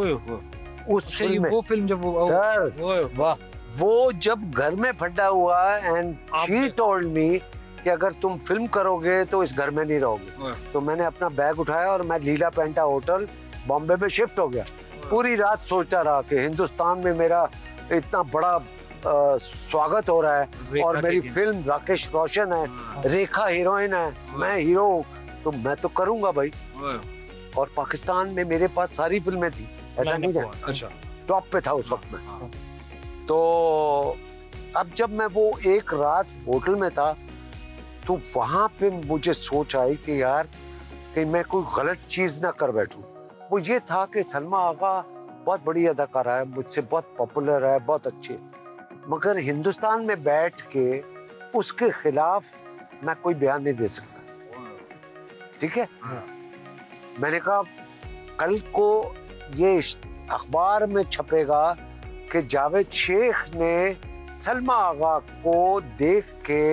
उस फिल्म में। वो फिल्म जब वो सर वाह, वो जब घर में फटा हुआ एंड शी टोल्ड मी कि अगर तुम फिल्म करोगे तो इस घर में नहीं रहोगे। तो मैंने अपना बैग उठाया और मैं लीला पेंटा होटल बॉम्बे में शिफ्ट हो गया। पूरी रात सोचता रहा कि हिंदुस्तान में मेरा इतना बड़ा आ, स्वागत हो रहा है और मेरी फिल्म राकेश रोशन है, रेखा हीरोइन है, मैं हीरो, तो मैं तो करूंगा भाई। और पाकिस्तान में मेरे पास सारी फिल्में थी, ऐसा नहीं था, अच्छा टॉप पे था उस वक्त में। तो अब जब मैं वो एक रात होटल में था तो वहां पे मुझे सोच आई कि यार कि मैं कोई गलत चीज ना कर बैठूं। वो ये था कि सलमा आगा बहुत बड़ी अदाकारा है, मुझसे बहुत पॉपुलर है, बहुत अच्छी है, मगर हिंदुस्तान में बैठ के उसके खिलाफ मैं कोई बयान नहीं दे सकता। ठीक है, मैंने कहा कल को ये अखबार में छपेगा कि जावेद शेख ने सलमा आगा को देख के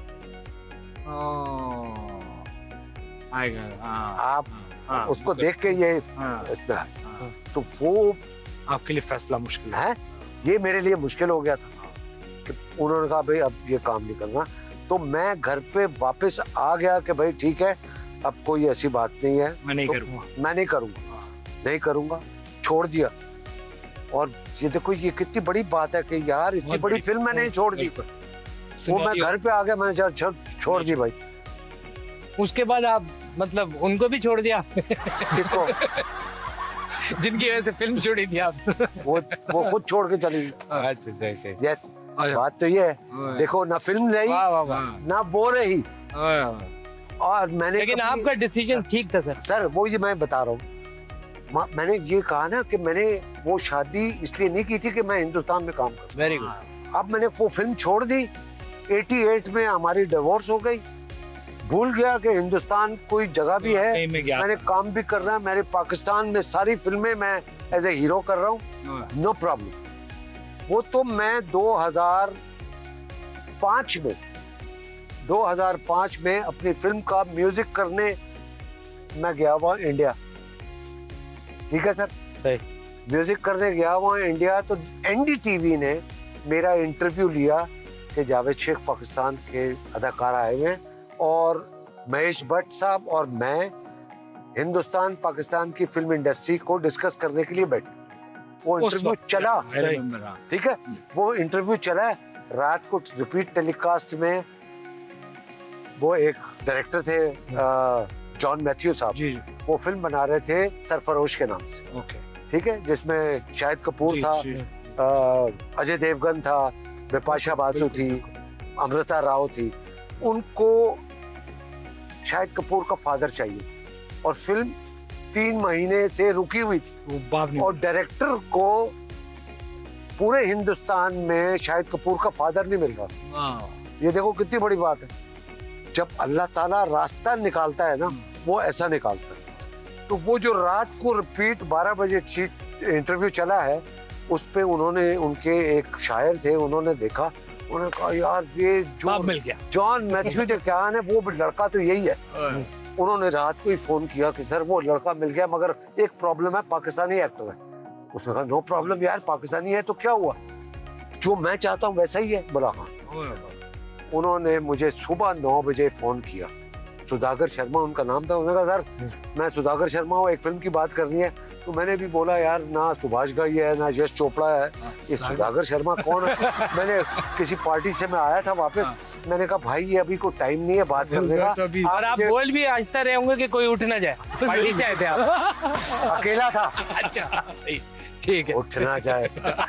आएगा, आप हाँ, उसको देख के ये हाँ, इसमें आए। तो वो आपके लिए फैसला मुश्किल है। है, ये मेरे लिए मुश्किल हो गया था कि उन्होंने कहा भाई अब ये काम नहीं करना। तो मैं घर पे वापस आ गया कि भाई ठीक है अब कोई ऐसी बात नहीं है, मैं नहीं तो करूँगा, मैं नहीं करूँगा, नहीं करूँगा, छोड़ दिया। और ये देखो ये कितनी बड़ी बात है कि यार इतनी बड़ी फिल्म मैंने छोड़ दी। वो मैं घर पे आ गया, मैंने चल छोड़ दी भाई। उसके बाद आप मतलब उनको भी छोड़ दिया किसको? जिनकी वजह से फिल्म छोड़ी थी आप? वो वो खुद छोड़ के चली। अच्छा सही सही। यस, बात तो ये है, देखो ना फिल्म रही वाह वाह वाह। ना वो रही। और मैंने लेकिन आपका डिसीजन ठीक था सर। सर वो जी मैं बता रहा हूँ, मैंने ये कहा ना कि मैंने वो शादी इसलिए नहीं की थी कि मैं हिंदुस्तान में काम करूं। Very good. अब मैंने वो फिल्म छोड़ दी, अठासी में हमारी डिवोर्स हो गई, भूल गया कि हिंदुस्तान कोई जगह भी है, मैंने काम भी कर रहा है, मेरे पाकिस्तान में सारी फिल्में मैं एज ए हीरो कर रहा हूँ, नो प्रॉब्लम। वो तो मैं दो हज़ार पाँच में दो हज़ार पाँच में अपनी फिल्म का म्यूजिक करने मैं गया हुआ इंडिया। ठीक है सर, सही। म्यूजिक करने गया हुआ इंडिया तो एनडीटीवी ने मेरा इंटरव्यू लिया कि जावेद शेख पाकिस्तान के अदाकार आए हुए हैं और महेश भट्ट साहब और मैं हिंदुस्तान पाकिस्तान की फिल्म इंडस्ट्री को डिस्कस करने के लिए बैठे। वो इंटरव्यू चला, ठीक है, वो इंटरव्यू चला, रात को रिपीट टेलीकास्ट में वो एक डायरेक्टर थे जॉन मैथ्यू साहब, वो फिल्म बना रहे थे सरफरोश के नाम से। ओके, ठीक है, जिसमें शाहिद कपूर था, अजय देवगन था, बिपाशा बासु थी, अमृता राव थी। उनको शाहिद कपूर का फादर चाहिए था और फिल्म तीन महीने से रुकी हुई थी और डायरेक्टर को पूरे हिंदुस्तान में शाहिद कपूर का फादर नहीं मिल रहा। ये देखो कितनी बड़ी बात है, जब अल्लाह ताला रास्ता निकालता है ना वो ऐसा निकालता है। तो वो जो रात को रिपीट बारह बजे इंटरव्यू चला है उस पे उन्होंने, उनके एक शायर थे, उन्होंने देखा, उन्होंने कहा यार ये जो मिल गया जॉन मैथ्यू ने क्या है वो लड़का तो यही है। उन्होंने रात को ही फोन किया कि सर वो लड़का मिल गया मगर एक प्रॉब्लम है, पाकिस्तानी एक्टर है। उसने कहा नो प्रॉब्लम यार, पाकिस्तानी है तो क्या हुआ, जो मैं चाहता हूँ वैसा ही है। बोला हाँ। उन्होंने मुझे सुबह नौ बजे फोन किया, सुधाकर शर्मा उनका नाम था। उन्होंने कहा सर मैं सुधाकर शर्मा हूँ, एक फिल्म की बात करनी है। तो मैंने भी बोला यार ना सुभाष घई है ना यश चोपड़ा है, ये सुधाकर शर्मा कौन है। मैंने किसी पार्टी से मैं आया था वापस, मैंने कहा भाई ये अभी कोई टाइम नहीं है बात करने का। और आप बोल भी आहिस्ता रहे होंगे कि कोई उठ ना जाए, पार्टी से आए थे आप? अकेला था। अच्छा सही, ठीक है, उठ ना जाए।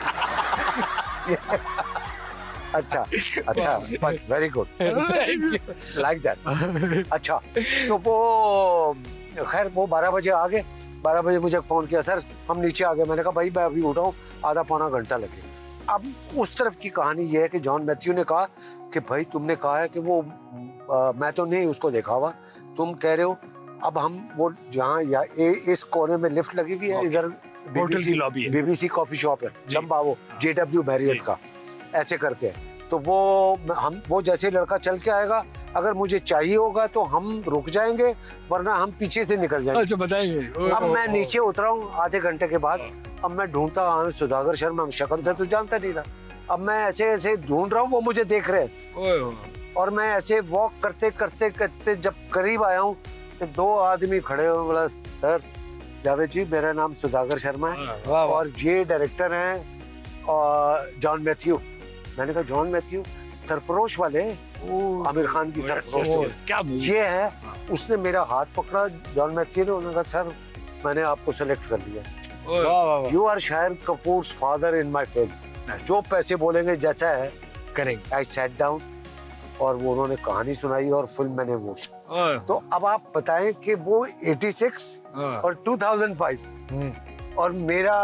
अच्छा अच्छा, वेरी गुड, लाइक दैट। अच्छा, तो वो खैर वो बारह बजे आ गए। बारह बजे मुझे फोन किया, सर हम नीचे आ गए। मैंने कहा भाई मैं अभी उठाऊं, आधा पौना घंटा लगेगा। अब उस तरफ की कहानी ये है कि जॉन मैथ्यू ने कहा कि भाई तुमने कहा है कि वो आ, मैं तो नहीं उसको देखा हुआ, तुम कह रहे हो। अब हम वो जहाँ या ए, इस कोने में लिफ्ट लगी हुई है, इधर होटल की लॉबी है, बीबीसी कॉफी शॉप है लंबा, वो जे डब्ल्यू मैरियट का ऐसे करके। तो वो हम वो जैसे लड़का चल के आएगा, अगर मुझे चाहिए होगा तो हम रुक जाएंगे वरना हम पीछे से निकल जाएंगे। अच्छा बताएंगे। अब मैं नीचे उतरा हूँ आधे घंटे के बाद, अब मैं ढूंढता हूँ सुधाकर शर्मा, शक्ल से तो जानता नहीं था। अब मैं ऐसे ऐसे ढूंढ रहा हूँ, वो मुझे देख रहे हैं और मैं ऐसे वॉक करते करते करते जब करीब आया हूँ तो दो आदमी खड़े हुए। बोला सर जावेद जी मेरा नाम सुधाकर शर्मा है और ये डायरेक्टर हैं जॉन मैथ्यू। मैंने कहा जॉन मैथ्यू सरफरोश वाले, आमिर खान की सरफरोश क्या ये है। उसने मेरा हाथ पकड़ा जॉन मैथ्यू ने, उन्होंने कहा सर मैंने आपको सेलेक्ट कर लिया। वाह वाह you are Shahid Kapoor father in my film. जो पैसे बोलेंगे जैसा है करेंगे। आई सेट डाउन और वो उन्होंने कहानी सुनाई और फिल्म मैंने वो। वाह। तो अब आप बताएं कि वो छियासी और दो हज़ार पाँच और मेरा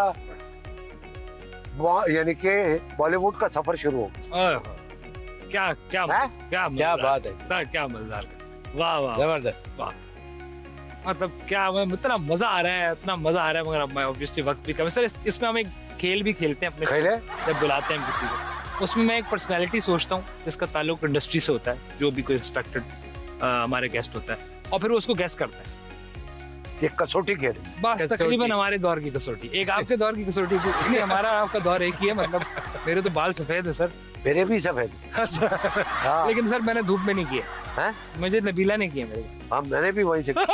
यानी कि बॉलीवुड का सफर शुरू हो। क्या क्या है? क्या क्या बात है सर, क्या मजेदार। वाह वाह जबरदस्त। वाह, मतलब क्या इतना मजा आ रहा है, इतना मजा आ रहा है, मगर अब मैं ऑब्वियसली वक्त भी कम है सर। इस, इसमें हम एक खेल भी खेलते हैं अपने, खेले जब बुलाते हैं किसी को, उसमें मैं एक पर्सनैलिटी सोचता हूँ जिसका ताल्लुक इंडस्ट्री से होता है, जो भी कोई रिस्पेक्टेड हमारे गेस्ट होता है, और फिर वो उसको गेस करता है। ये कसौटी खेल बस तकरीबन हमारे दौर की कसौटी, एक आपके दौर की कसौटी थी। नहीं, हमारा आपका दौर एक ही है, मतलब मेरे तो बाल सफेद है सर। मेरे भी सब है। हाँ। लेकिन सर मैंने धूप में नहीं किया हैं? मुझे नबीला ने किया मेरे। हाँ, मैंने भी वहीं से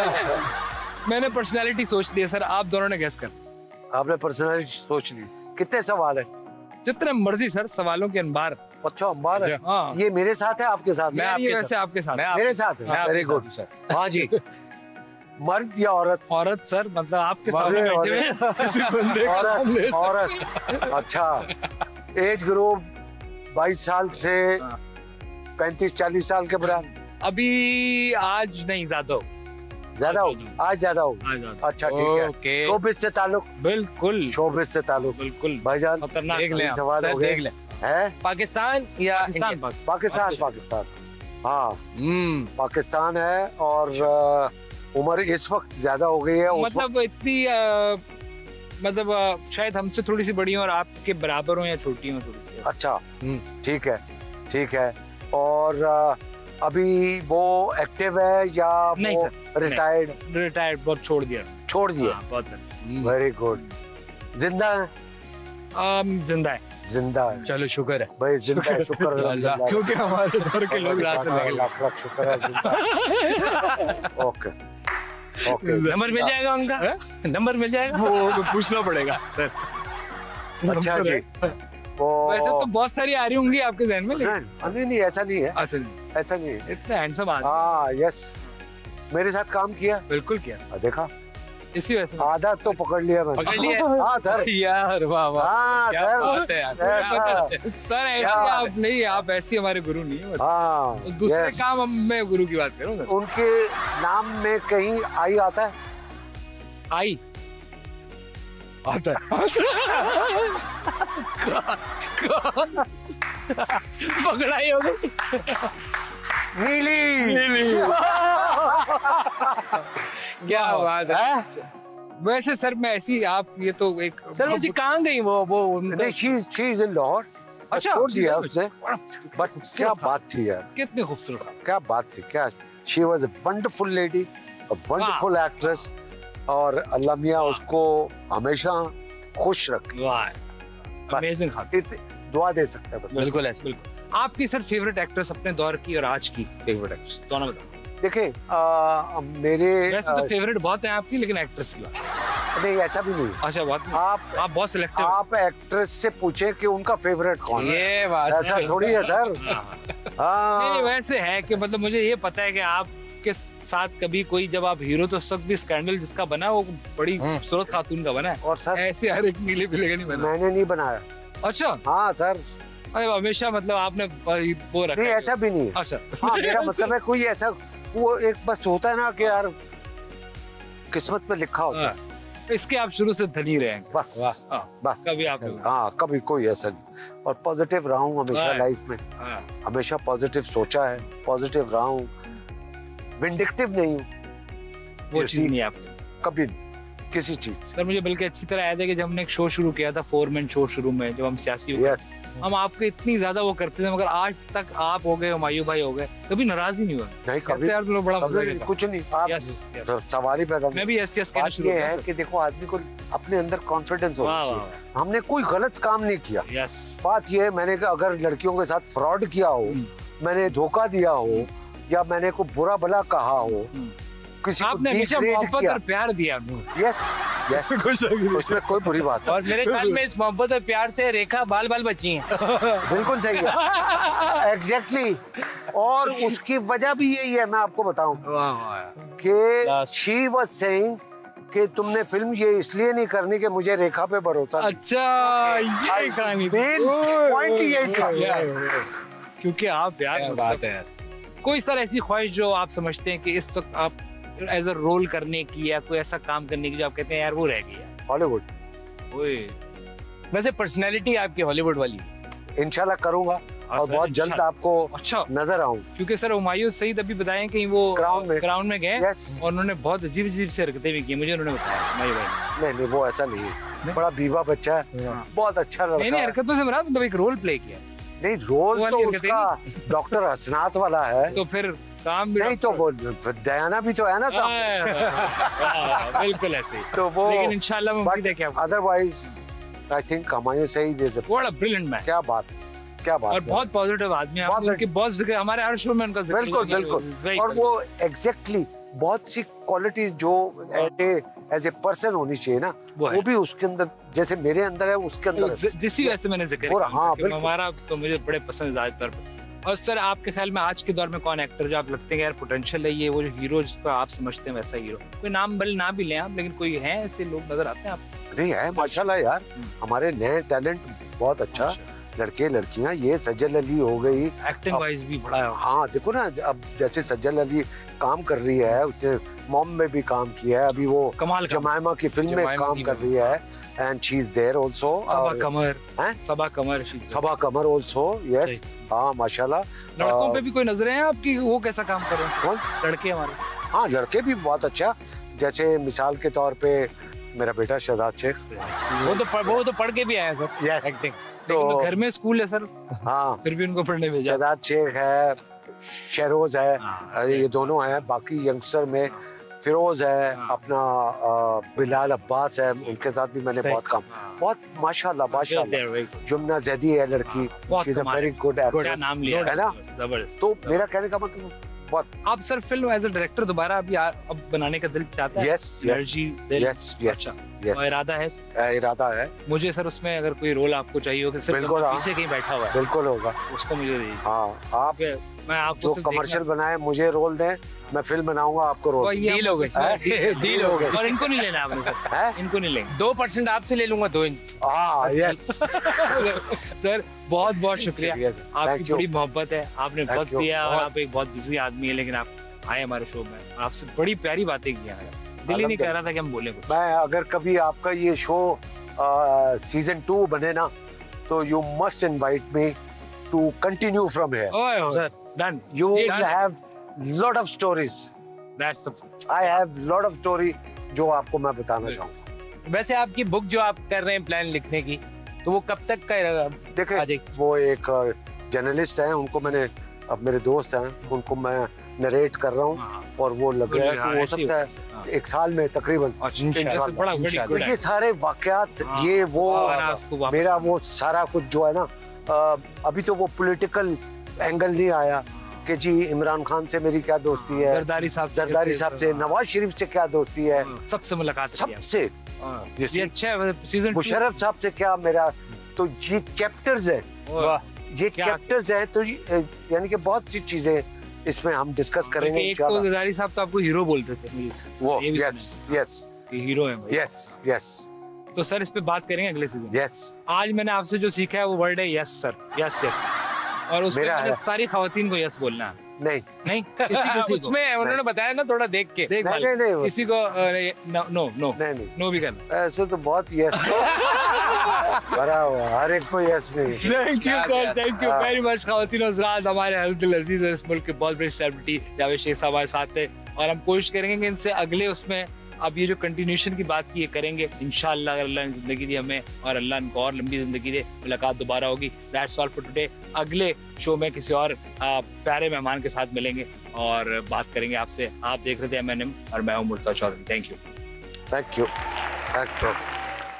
मैंने पर्सनालिटी सोच ली है सर, आप दोनों ने गेस कर। आपने पर्सनालिटी सोच ली। कितने सवाल है? जितने मर्जी सर, सवालों के अनबार। अच्छा, अंबार है। हाँ। ये मेरे साथ है आपके साथ? मैं आपके वैसे आपके साथ मेरे साथ है। Very good sir. हाँ जी। मर्द या औरत? औरत सर, मतलब आपके सामने बैठे हुए किसी बंदे का नाम ले औरत औरत अच्छा। एज ग्रुप बाईस साल से पैंतीस चालीस साल के बराबर। अभी आज नहीं, ज्यादा हो ज्यादा हो आज ज्यादा हो आज ज्यादा। अच्छा ठीक है। ओके। शोबिस से ताल्लुक? बिल्कुल शोबिस से ताल्लुक। बिल्कुल भाईजान खतरनाक। देख लें आप, सवाल सर, हो गए देख लें। है? पाकिस्तान या पाकिस्तान इंडिया? पाक- पाकिस्तान पाकिस्तान हाँ हम्म पाकिस्तान है। और अ, उम्र इस वक्त ज्यादा हो गई है। उस मतलब इतनी अ, मतलब अ, शायद हमसे थोड़ी सी बड़ी हो और आपके बराबर हो या छोटी हो थोड़ी सी। वक्त- अच्छा हम्म। ठीक है ठीक है। और अ, अभी वो एक्टिव है या नहीं वो सर, रिटायर्ड? रिटायर्ड, बहुत छोड़ दिया। छोड़ दिया। हाँ, बहुत वेरी गुड। जिंदा है? अम, जिंदा है। जिंदा है। चलो शुक्र है। भाई जिंदा है, शुक्र है अल्लाह, अल्लाह। क्योंकि हमारे दौर के लोग यहाँ से लगे। लाख लाख शुक्र है जिंदा है। Okay okay. नंबर मिल जाएगा उनका? नंबर मिल जाएगा? वो पूछना पड़ेगा सर। अच्छा जी। वो वैसे तो बहुत सारी आ रही होंगी आपके ध्यान में, लेकिन नहीं नहीं नहीं, ऐसा नहीं है। अच्छा नहीं, ऐसा नहीं है। इतने हैंडसम आदमी। हाँ यस, मेरे साथ काम किया। बिल्कुल किया, हाँ, देखा इसी वजह से आधा तो पकड़ लिया मैंने। पकड़ लिया? हाँ सर। यार वाह वाह, हाँ क्या सर। बात है यार। ऐसा। सर ऐसे आप नहीं, आप ऐसी हमारे गुरु नहीं है। हाँ दूसरे yes। काम हम, मैं गुरु की बात करूँ। उनके नाम में कहीं आई आता है? आई आता है। पकड़ाई हो गई। नीली। क्या बात है। वैसे सर मैं ऐसी, आप ये तो एक सर वैसे कहाँ गई वो वो नहीं, she she is in Lahore. अच्छा, छोड़ दिया उसने। बट क्या था। बात थी यार, कितने खूबसूरत। क्या बात थी। क्या she was a wonderful lady, a wonderful actress. और अल्लाह मियां उसको हमेशा खुश रखे। वाह, अमेजिंग खातून। इत- दुआ दे सकते हैं बस। बिल्कुल ऐसे, बिल्कुल। आपकी सर फेवरेट एक्ट्रेस अपने दौर की और आज की फेवरेट एक्ट्रेस दोनों बताओ। देखिए आ, मेरे वैसे आ, तो फेवरेट बहुत है आपकी, लेकिन एक्ट्रेस की बात। नहीं ऐसा भी नहीं। अच्छा, बहुत आप आप बहुत सिलेक्टिव। आप एक्ट्रेस से पूछे कि उनका फेवरेट कौन है। ये बात ऐसा है। थोड़ी है सर। नहीं नहीं, हाँ वैसे है कि मतलब मुझे ये पता है कि आपके साथ कभी कोई, जब आप हीरो, तो उस वक्त भी स्कैंडल जिसका बना वो बड़ी हम्म। खूबसूरत खातून का बना है। और सर ऐसे हर एक नीले पीले का नहीं बना। मैंने नहीं बनाया। अच्छा, हाँ सर। अरे हमेशा मतलब आपने वो रखा नहीं है। ऐसा भी नहीं है। अच्छा, हाँ मेरा मतलब है कोई ऐसा, वो एक बस होता है ना कि यार किस्मत में लिखा होता है। हाँ, इसके आप शुरू से धनी रहे हैं। बस हाँ, बस कभी आप हाँ कभी कोई ऐसा नहीं। और पॉजिटिव रहा हूँ हमेशा हाँ। लाइफ में। हाँ, हमेशा पॉजिटिव सोचा है, पॉजिटिव रहा हूँ, विंडिक्टिव नहीं हूँ वो किसी- चीज नहीं है आपने। कभी नहीं, किसी चीज से। सर मुझे बल्कि अच्छी तरह याद है कि जब हमने एक शो शुरू किया था, फोर मैन शो शुरू में, जब हम सियासी हो गए, यस हम आपके इतनी ज्यादा वो करते थे, मगर आज तक आप हो गए, हुमायूं भाई हो गए, कभी नाराज ही नहीं हुआ। नहीं कहते कभी यार तुम लोग बड़ा मजा कभी किया। कुछ नहीं। आप यस, यस। तो सवाल ही पैदा मैं नहीं। भी यस यस कहना बात शुरू ये किया है सर। कि देखो आदमी को अपने अंदर कॉन्फिडेंस होना वाह, चाहिए। वाह, हमने कोई गलत काम नहीं किया। यस। बात ये है, मैंने कहा, अगर लड़कियों के साथ फ्रॉड किया हो, मैंने धोखा दिया हो, या मैंने को बुरा भला कहा हो, किसी को आपने हमेशा degrade मोहब्बत किया, और प्यार दिया। यस यस उसमें कोई बुरी बात नहीं। और मेरे ख्याल में इस मोहब्बत और प्यार से रेखा बाल बाल बची हैं। बिल्कुल सही है, एग्जैक्टली। और उसकी वजह भी यही है, मैं आपको बताऊं वाह वाह। कि शी वाज सेइंग कि तुमने फिल्म ये इसलिए नहीं करनी कि मुझे रेखा पे भरोसा नहीं। अच्छा ये कहानी थी। पॉइंट यही था क्योंकि आप यार बात है यार। कोई सर ऐसी ख्वाहिश जो आप समझते हैं कि इस वक्त आप एज अ रोल करने की या कोई ऐसा काम करने की जो आप कहते हैं यार वो रह गया? हॉलीवुड। ओए वैसे पर्सनैलिटी आपकी हॉलीवुड वाली इंशाल्लाह करूंगा और बहुत जल्द आपको अच्छा नजर आऊं। क्योंकि सर हुमायूं सईद अभी बताएं कहीं वो क्राउन में क्राउन में गए yes. और उन्होंने बहुत अजीब अजीब से हरकतें भी की, मुझे उन्होंने बताया भाई भाई। नहीं नहीं वो ऐसा नहीं है, बड़ा बीवा बच्चा है, बहुत अच्छा लड़का। नहीं नहीं हरकतों से मरा मतलब एक रोल प्ले किया। नहीं रोल वो तो वाली हरकतें उसका डॉक्टर हसनात वाला है। तो फिर काम भी नहीं तो वो दयाना भी तो है ना साहब। बिल्कुल ऐसे ही। तो वो लेकिन इंशाल्लाह मैं उम्मीद है कि आप otherwise I think Humayun Saeed is what a brilliant man. क्या बात क्या बात और है। बहुत पॉजिटिव आदमी है, बहुत आप उनके बहुत जिक्र हमारे हर शो में उनका जिक्र बिल्कुल किया गया है। बिल्कुल Very और good. वो एग्जैक्टली बहुत सी क्वालिटीज जो एज ए पर्सन होनी चाहिए ना वो वो, है। भी उसके अंदर जैसे मेरे अंदर है उसके अंदर है। ज- जिसी वजह से मैंने जिक्र और किया हाँ, कि बिल्कुल। हमारा तो मुझे बड़े पसंद है ज्यादातर पर। और सर आपके ख्याल में आज के दौर में कौन एक्टर जो आप लगते हैं यार पोटेंशियल है ये वो जो हीरो जिसका आप समझते हैं वैसा हीरो? कोई नाम भले ना भी लें आप, लेकिन कोई है ऐसे लोग नजर आते हैं आप? नहीं है माशाल्लाह यार, हमारे नए टैलेंट बहुत अच्छा, लड़के लड़कियां, ये सज्जल अली हो गई एक्टिंग अब- वाइज भी बड़ा है। हाँ देखो ना अब जैसे सज्जल अली काम कर रही है, उसने मॉम में भी काम किया है, अभी वो कमाल का जमाइमा की फिल्म में जमाइमा काम की कर फिल्म। रही है and she is there also. Saba Qamar हैं? Saba Qamar she- Saba Qamar also yes. हाँ माशाल्लाह। लड़कों पे भी कोई नजरें हैं आपकी वो कैसा काम कर रहे हैं? कौन? लड़के हमारे हाँ लड़के भी बहुत अच्छा, जैसे मिसाल के तौर पे मेरा बेटा शहजाद शेख। वो तो पढ़- वो तो पढ़ के भी आया सर Yes. एक्टिंग। लेकिन तो- वो घर में स्कूल है सर, हाँ फिर भी उनको पढ़ने भेजा। शहजाद शेख है, शहरोज है, हाँ। ये दोनों हैं। बाकी यंगस्टर में फिरोज है, हाँ। अपना अ, बिलाल अब्बास है, उनके साथ भी मैंने सही। बहुत काम, हाँ। बहुत माशाल्लाह माशाल्लाह। They're very good. Yumna Zaidi है लड़की, बहुत शी इज अ कमाल वेरी है। गुड क्या एक्ट्रेस नाम लिया है ना। जबरदस्त। तो मेरा कहने का मतलब बहुत आप sir film as a director दोबारा अभी आ- अब बनाने का दिल चाहता है? यस यस एनर्जी दिल यस यस अच्छा। यस और इरादा है? इरादा है, मुझे सर उसमें अगर कोई रोल आपको चाहिए हो कि सिर्फ बिल्कुल, बंदा हाँ। पीछे कहीं बैठा हुआ है बिल्कुल होगा। उसको मुझे दीजिए। हाँ आप ठीक है, मैं आपको जो सिर्फ कमर्शियल देखना- बनाए मुझे रोल दें, मैं फिल्म बनाऊंगा आपको रोल। वही डील हम- हो गई इसमें- डील हो गई। और इनको नहीं लेना आपने सर, है इनको नहीं लेंगे। दो परसेंट आपसे ले लूंगा, दो इंच। हाँ यस सर बहुत बहुत शुक्रिया, आपकी थैंक यू। बड़ी मोहब्बत है, आपने Thank वक्त you. दिया और बहुत- आप एक बहुत बिजी आदमी है, लेकिन आप आए हमारे शो में और आपसे बड़ी प्यारी बातें की हैं। दिल ही नहीं कह रहा था कि हम बोले कुछ। मैं अगर कभी आपका ये शो सीजन टू बने ना तो you must invite me to continue from here. ओए ओए, सर डन। You ये will done. have lot of stories. That's the I have lot of story जो आपको मैं बताना चाहूँगा। वैसे आपकी बुक जो आप कर रहे हैं प्लान लिखने की, तो वो कब तक का रहेगा? आ देखें जाएगी। वो एक जर्नलिस्ट हैं, उनको मैंने, अब मेरे दोस्त हैं, उनको मैं नरेट कर रहा हूँ हाँ। और वो लग रहा है कि हो ऐसे ही सकता होता है एक साल में तकरीबन। अच्छा, इंशाल्लाह, ऐसे बड़ा बड़ी इंशाल्लाह। good तो ये है। सारे वाकयात, हाँ, ये वो दोबारा उसको वापस- मेरा वो सारा कुछ जो है ना, अ, अभी तो वो पॉलिटिकल एंगल नहीं आया कि जी इमरान खान से मेरी क्या दोस्ती है, जरदारी साहब से जरदारी कैसे- साहब से, नवाज शरीफ से क्या दोस्ती है, सबसे मुलाकात की है। सबसे हाँ। जैसे ये अच्छा है सीजन मुशर्रफ साहब से क्या मेरा, तो ये चैप्टर्स है, वाह ये क्या- चैप्टर्स है, तो ये, यानी कि बहुत सी चीजें इसमें हम डिस्कस करेंगे एक तो इंशाल्लाह। जरदारी साहब तो आपको हीरो बोलते थे मुझे, वो ये भी यस यस कि हीरो है भाई। यस यस तो सर इस पे बात करेंगे अगले सीजन। यस आज मैंने आपसे जो सीखा है वो वर्ड है यस सर, यस यस, और उसमें मेरा मैंने है। सारी खवातीन को यस बोलना है। नहीं नहीं किसी किसी को उसमें उन्होंने बताया ना, थोड़ा देख के। देख नहीं, भाई, नहीं, नहीं, वो- किसी को नो नो नो नहीं नहीं नो भी करना। ऐसे तो बहुत यस भरा हुआ, हर एक को यस नहीं। थैंक यू सर, बात थैंक यू हाँ। Very much. ख़वातीन और हज़रात, हमारे हल्दुल अजीज और इस मुल्क के बहुत बड़े सेलिब्रिटी जावेद शेख साहब हमारे साथ थे और हम कोशिश करेंगे कि इनसे अगले उसमें अब ये जो कंटिन्यूशन की बात की ये करेंगे इंशाल्लाह, अगर अल्लाह ने जिंदगी दी हमें और अल्लाह इनको और लंबी जिंदगी दे, मुलाकात दोबारा होगी। That's all for today. अगले शो में किसी और आ, प्यारे मेहमान के साथ मिलेंगे और बात करेंगे आपसे। आप देख रहे थे एम एन एम और मैं हूं Murtaza Chaudhry. Thank you. Thank you thank you.